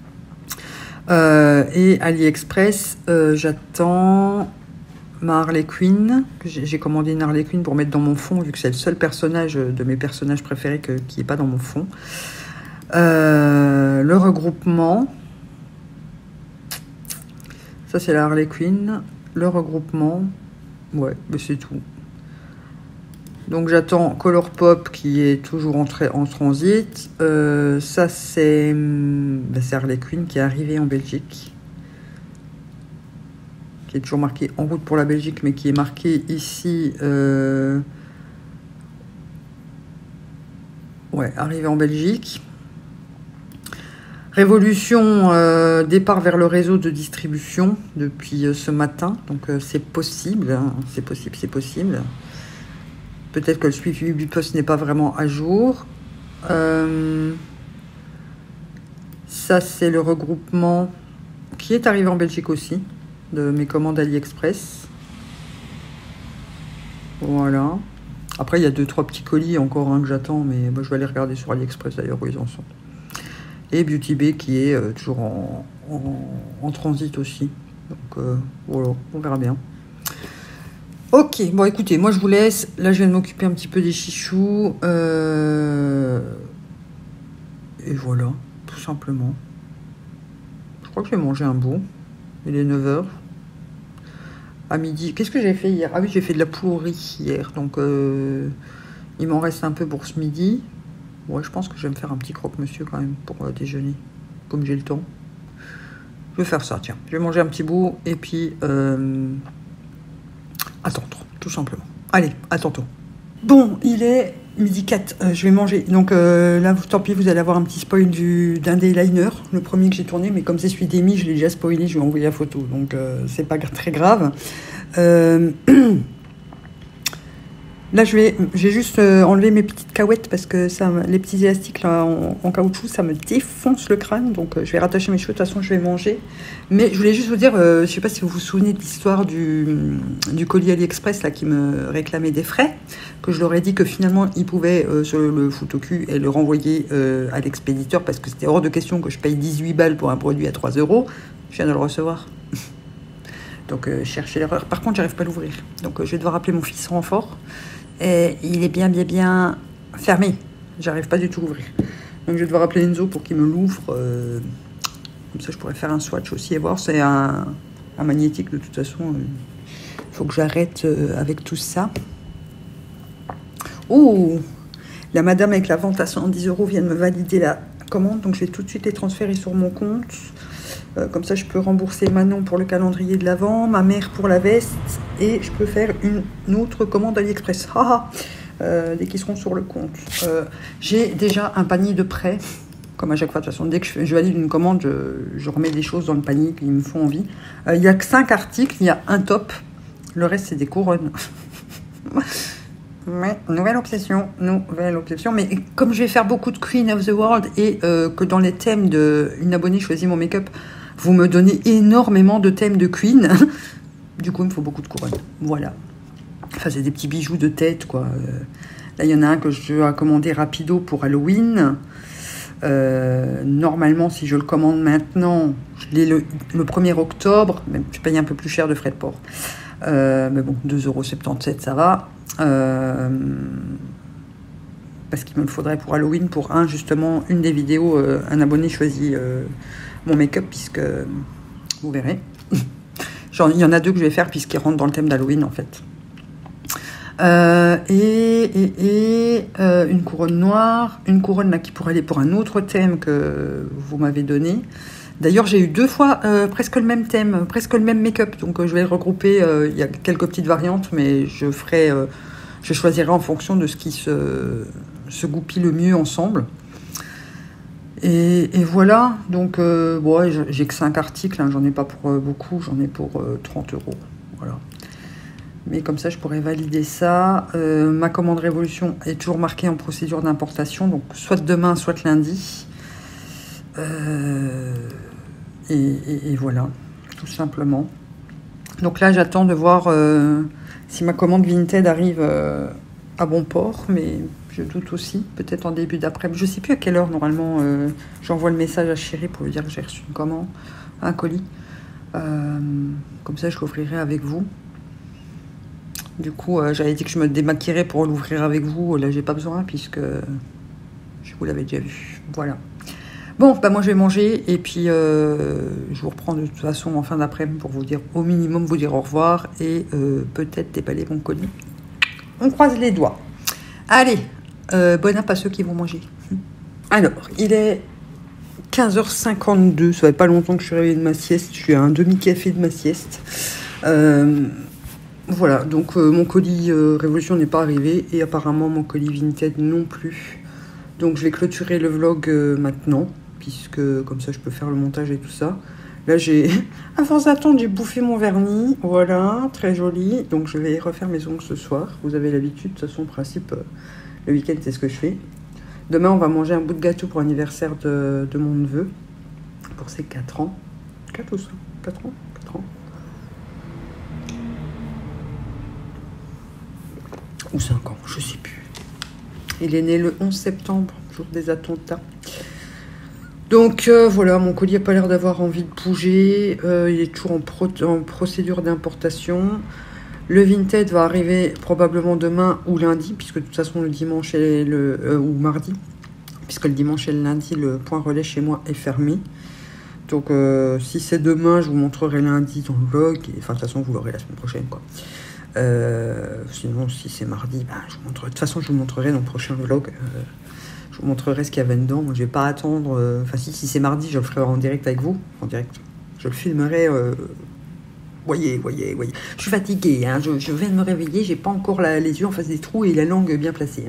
Euh, et AliExpress, euh, j'attends ma Harley Quinn. J'ai commandé une Harley Quinn pour mettre dans mon fond, vu que c'est le seul personnage de mes personnages préférés que, qui n'est pas dans mon fond. Euh, le regroupement... Ça, c'est la Harley Quinn. Le regroupement. Ouais, mais c'est tout. Donc, j'attends Color Pop qui est toujours en, en transit. Euh, ça, c'est ben, Harley Quinn qui est arrivée en Belgique. Qui est toujours marqué en route pour la Belgique, mais qui est marqué ici. Euh, ouais, arrivée en Belgique. Révolution, euh, départ vers le réseau de distribution depuis euh, ce matin. Donc euh, c'est possible, hein, c'est possible, c'est possible. Peut-être que le suivi Ubipost n'est pas vraiment à jour. Euh, ça, c'est le regroupement qui est arrivé en Belgique aussi, de mes commandes AliExpress. Voilà. Après, il y a deux, trois petits colis encore hein, que j'attends, mais moi, je vais aller regarder sur AliExpress d'ailleurs où ils en sont. Et Beauty Bay qui est euh, toujours en, en, en transit aussi. Donc euh, voilà, on verra bien. Ok, bon écoutez, moi je vous laisse. Là je viens de m'occuper un petit peu des chichous. Euh... Et voilà, tout simplement. Je crois que je vais manger un bout. Il est neuf heures. À midi. Qu'est-ce que j'ai fait hier? Ah oui, j'ai fait de la poule au riz hier. Donc euh, il m'en reste un peu pour ce midi. Ouais, je pense que je vais me faire un petit croque-monsieur quand même pour euh, déjeuner, comme j'ai le temps. Je vais faire ça, tiens. Je vais manger un petit bout et puis euh, attendre, tout simplement. Allez, à tantôt. Bon, il est midi quatre, euh, je vais manger. Donc euh, là, tant pis, vous allez avoir un petit spoil du d'un des liners, le premier que j'ai tourné, mais comme c'est celui d'Amy, je l'ai déjà spoilé, je lui ai envoyé la photo. Donc euh, c'est pas très grave. Euh... Là, je vais, j'ai juste euh, enlevé mes petites cahuètes parce que ça, les petits élastiques là, en, en caoutchouc, ça me défonce le crâne. Donc, euh, je vais rattacher mes cheveux. De toute façon, je vais manger. Mais je voulais juste vous dire, euh, je ne sais pas si vous vous souvenez de l'histoire du, du colis AliExpress là, qui me réclamait des frais. Que je leur ai dit que finalement, ils pouvaient euh, se le foutre au cul et le renvoyer euh, à l'expéditeur parce que c'était hors de question que je paye dix-huit balles pour un produit à trois euros. Je viens de le recevoir. Donc, euh, cherchez l'erreur. Par contre, j'arrive pas à l'ouvrir. Donc, euh, je vais devoir appeler mon fils en renfort. Et il est bien, bien, bien fermé. J'arrive pas du tout à l'ouvrir. Donc, je vais devoir appeler Enzo pour qu'il me l'ouvre. Euh, comme ça, je pourrais faire un swatch aussi et voir. C'est un, un magnétique, de toute façon. Il euh, faut que j'arrête euh, avec tout ça. Oh, la madame avec la vente à cent dix euros vient de me valider la commande. Donc, je vais tout de suite les transférer sur mon compte. Euh, comme ça, je peux rembourser Manon pour le calendrier de l'Avent, ma mère pour la veste, et je peux faire une, une autre commande AliExpress. Ah, euh, dès qu'ils seront sur le compte. Euh, J'ai déjà un panier de prêt, comme à chaque fois. De toute façon, dès que je, je valide une commande, je, je remets des choses dans le panier qui me font envie. Euh, il n'y a que cinq articles, il y a un top. Le reste, c'est des couronnes. Ouais, nouvelle obsession, nouvelle obsession. Mais comme je vais faire beaucoup de Queen of the World et euh, que dans les thèmes de une abonnée choisit mon make-up, vous me donnez énormément de thèmes de Queen. Du coup, il me faut beaucoup de couronnes. Voilà. Enfin, c'est des petits bijoux de tête, quoi. Euh, là, il y en a un que je dois commander rapido pour Halloween. Euh, normalement, si je le commande maintenant, je l'ai le, le premier octobre. Même, je paye un peu plus cher de frais de port. Euh, mais bon, deux euros soixante-dix-sept, ça va. Euh, parce qu'il me le faudrait pour Halloween, pour un, justement, une des vidéos, euh, un abonné choisit euh, mon make-up, puisque vous verrez. Genre, il y en a deux que je vais faire, puisqu'ils rentrent dans le thème d'Halloween, en fait. Euh, et et, et euh, une couronne noire, une couronne là qui pourrait aller pour un autre thème que vous m'avez donné. D'ailleurs, j'ai eu deux fois euh, presque le même thème, presque le même make-up. Donc, euh, je vais le regrouper. Euh, il y a quelques petites variantes, mais je ferai, euh, je choisirai en fonction de ce qui se, se goupille le mieux ensemble. Et, et voilà. Donc, euh, bon, ouais, j'ai que cinq articles. Hein, j'en ai pas pour euh, beaucoup. J'en ai pour euh, trente euros. Voilà. Mais comme ça, je pourrais valider ça. Euh, ma commande Révolution est toujours marquée en procédure d'importation. Donc, soit demain, soit lundi. Euh, et, et, et voilà, tout simplement. Donc là, j'attends de voir euh, si ma commande Vinted arrive euh, à bon port, mais je doute aussi, peut-être en début d'après-midi. Je ne sais plus à quelle heure, normalement, euh, j'envoie le message à Chérie pour lui dire que j'ai reçu une commande, un colis. Euh, comme ça, je l'ouvrirai avec vous. Du coup, euh, j'avais dit que je me démaquillerais pour l'ouvrir avec vous. Là, j'ai pas besoin, puisque je vous l'avais déjà vu. Voilà. Bon, bah moi je vais manger et puis euh, je vous reprends de toute façon en fin d'après-midi pour vous dire au minimum vous dire au revoir et euh, peut-être déballer mon colis. On croise les doigts. Allez, euh, bon app à ceux qui vont manger. Alors, il est quinze heures cinquante-deux, ça fait pas longtemps que je suis réveillée de ma sieste, je suis à un demi-café de ma sieste. Euh, voilà, donc euh, mon colis euh, Révolution n'est pas arrivé et apparemment mon colis Vinted non plus. Donc je vais clôturer le vlog euh, maintenant, puisque comme ça je peux faire le montage et tout ça. Là j'ai, à force d'attendre, j'ai bouffé mon vernis, voilà, très joli. Donc je vais refaire mes ongles ce soir, vous avez l'habitude, de toute façon, en principe, euh, le week-end c'est ce que je fais. Demain on va manger un bout de gâteau pour l'anniversaire de, de mon neveu, pour ses quatre ans. quatre ou cinq, quatre ans quatre ans. Ou cinq ans, je sais plus. Il est né le onze septembre, jour des attentats. Donc euh, voilà, mon colis n'a pas l'air d'avoir envie de bouger. Euh, il est toujours en, pro en procédure d'importation. Le Vinted va arriver probablement demain ou lundi, puisque de toute façon le dimanche et le euh, ou mardi, puisque le dimanche et le lundi, le point relais chez moi est fermé. Donc euh, si c'est demain, je vous montrerai lundi dans le vlog. Et, enfin, de toute façon, vous l'aurez la semaine prochaine, quoi. Euh, sinon, si c'est mardi, bah, je vous montrerai. De toute façon, je vous montrerai dans le prochain vlog. Euh, je vous montrerai ce qu'il y avait dedans. Je vais pas attendre. Enfin, euh, si, si c'est mardi, je le ferai en direct avec vous. En direct. Je le filmerai. Euh, voyez, voyez, voyez. Je suis fatiguée. Hein, je, je viens de me réveiller. J'ai pas encore la, les yeux en face des trous et la langue bien placée.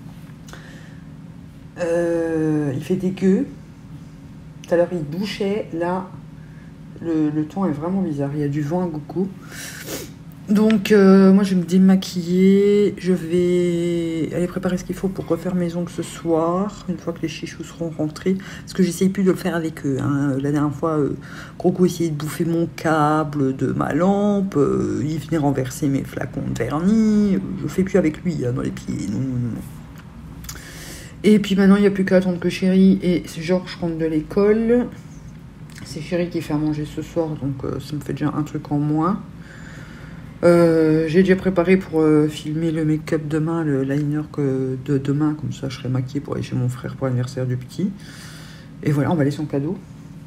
Euh, il fait dégueu. Tout à l'heure, il bouchait. Là, le, le temps est vraiment bizarre. Il y a du vent à gogo. Donc, euh, moi, je vais me démaquiller. Je vais aller préparer ce qu'il faut pour refaire mes ongles ce soir, une fois que les chichous seront rentrés. Parce que j'essaye plus de le faire avec eux. Hein. La dernière fois, euh, Croco essayait de bouffer mon câble de ma lampe. Euh, il venait renverser mes flacons de vernis. Je fais plus avec lui, hein, dans les pieds. Non, non, non. Et puis maintenant, il n'y a plus qu'à attendre que Chérie et Georges rentrent de l'école. C'est Chérie qui fait à manger ce soir, donc euh, ça me fait déjà un truc en moins. Euh, j'ai déjà préparé pour euh, filmer le make-up demain, le liner que de demain, comme ça je serai maquillée pour aller chez mon frère pour l'anniversaire du petit. Et voilà, on va aller son cadeau.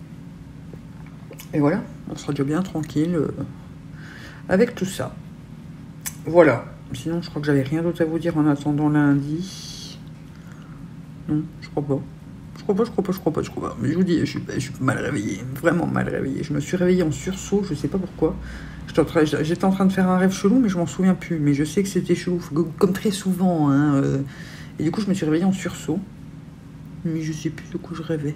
Et voilà, on sera déjà bien tranquille euh, avec tout ça. Voilà, sinon je crois que j'avais rien d'autre à vous dire en attendant lundi. Non, je crois pas. Je crois pas, je crois pas, je crois pas, je crois pas. Mais je vous dis, je suis, je suis mal réveillée, vraiment mal réveillée. Je me suis réveillée en sursaut, je sais pas pourquoi. J'étais en train de faire un rêve chelou, mais je m'en souviens plus. Mais je sais que c'était chelou, comme très souvent. Hein, euh. Et du coup, je me suis réveillée en sursaut. Mais je sais plus de quoi je rêvais.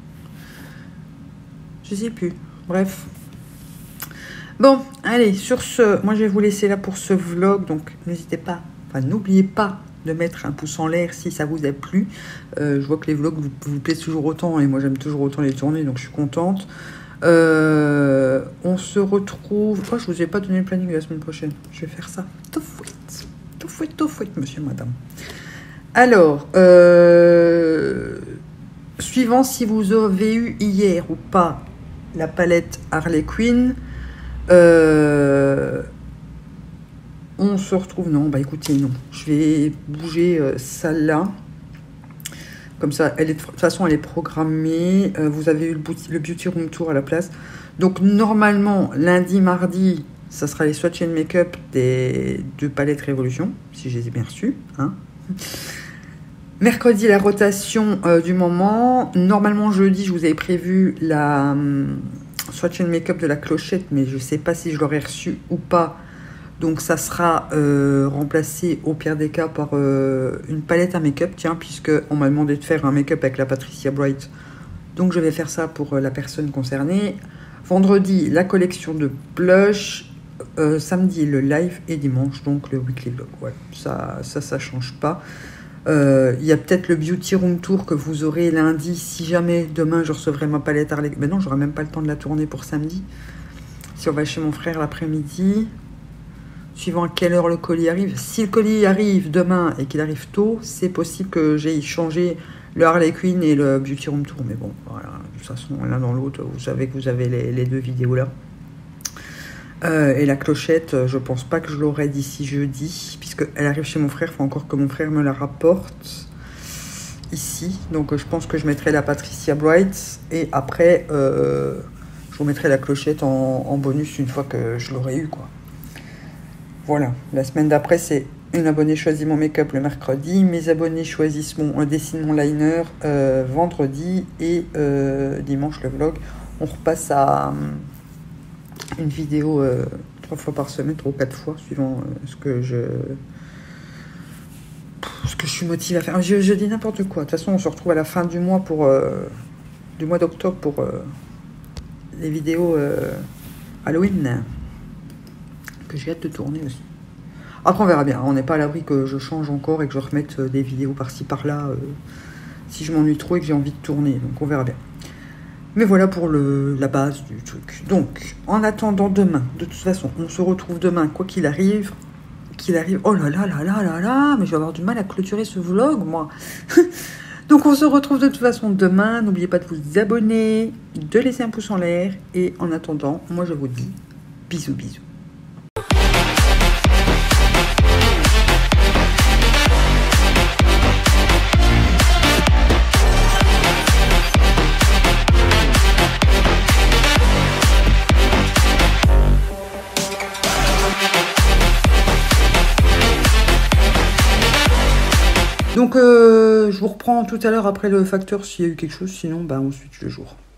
Je sais plus. Bref. Bon, allez, sur ce, moi je vais vous laisser là pour ce vlog. Donc, n'hésitez pas, enfin, n'oubliez pas de mettre un pouce en l'air si ça vous a plu. Euh, je vois que les vlogs vous, vous plaisent toujours autant. Et moi, j'aime toujours autant les tourner, donc je suis contente. Euh, on se retrouve... Oh, je vous ai pas donné le planning de la semaine prochaine. Je vais faire ça tout fouette. Tout fouette, tout fouette, monsieur, madame. Alors, euh, suivant si vous avez eu hier ou pas la palette Harley Quinn, euh, on se retrouve... Non, bah écoutez, non. Je vais bouger euh, celle-là. Comme ça, elle est, de toute façon, elle est programmée. Euh, vous avez eu le, le Beauty Room Tour à la place. Donc, normalement, lundi, mardi, ça sera les swatch and make-up des deux palettes Révolution, si je les ai bien reçues. Hein. Mercredi, la rotation euh, du moment. Normalement, jeudi, je vous avais prévu la um, swatch and make-up de la clochette, mais je ne sais pas si je l'aurai reçue ou pas. Donc, ça sera euh, remplacé au pire des cas par euh, une palette à make-up, tiens, puisqu'on m'a demandé de faire un make-up avec la Patricia Bright. Donc, je vais faire ça pour euh, la personne concernée. Vendredi, la collection de blush. Euh, samedi, le live. Et dimanche, donc, le weekly vlog. Voilà, ça, ça, ça change pas. Il euh, y a peut-être le Beauty Room Tour que vous aurez lundi. Si jamais demain, je recevrai ma palette Harley. Mais non, j'aurai même pas le temps de la tourner pour samedi. Si on va chez mon frère l'après-midi... Suivant à quelle heure le colis arrive. Si le colis arrive demain et qu'il arrive tôt, c'est possible que j'aille changer le Harley Quinn et le Beauty Room Tour. Mais bon, voilà, de toute façon, l'un dans l'autre, vous savez que vous avez les, les deux vidéos là. Euh, et la clochette, je pense pas que je l'aurai d'ici jeudi, puisqu'elle arrive chez mon frère. Il faut encore que mon frère me la rapporte ici. Donc je pense que je mettrai la Patricia Bright. Et après, euh, je vous mettrai la clochette en, en bonus une fois que je l'aurai eu, quoi. Voilà, la semaine d'après, c'est une abonnée choisit mon make-up le mercredi, mes abonnés choisissent mon, euh, dessinent mon liner euh, vendredi et euh, dimanche le vlog. On repasse à euh, une vidéo euh, trois fois par semaine, trois ou quatre fois, suivant euh, ce que je ce que je suis motivée à faire. Je, je dis n'importe quoi. De toute façon, on se retrouve à la fin du mois pour euh, du mois d'octobre pour euh, les vidéos euh, Halloween. Que j'ai hâte de tourner aussi. Après, on verra bien. On n'est pas à l'abri que je change encore et que je remette des vidéos par-ci, par-là. Euh, si je m'ennuie trop et que j'ai envie de tourner. Donc, on verra bien. Mais voilà pour le, la base du truc. Donc, en attendant demain, de toute façon, on se retrouve demain, quoi qu'il arrive. Qu'il arrive... Oh là là là là là là. Mais je vais avoir du mal à clôturer ce vlog, moi. Donc, on se retrouve de toute façon demain. N'oubliez pas de vous abonner, de laisser un pouce en l'air. Et en attendant, moi, je vous dis bisous, bisous. Donc, euh, je vous reprends tout à l'heure après le facteur s'il y a eu quelque chose. Sinon, bah, on switch le jour.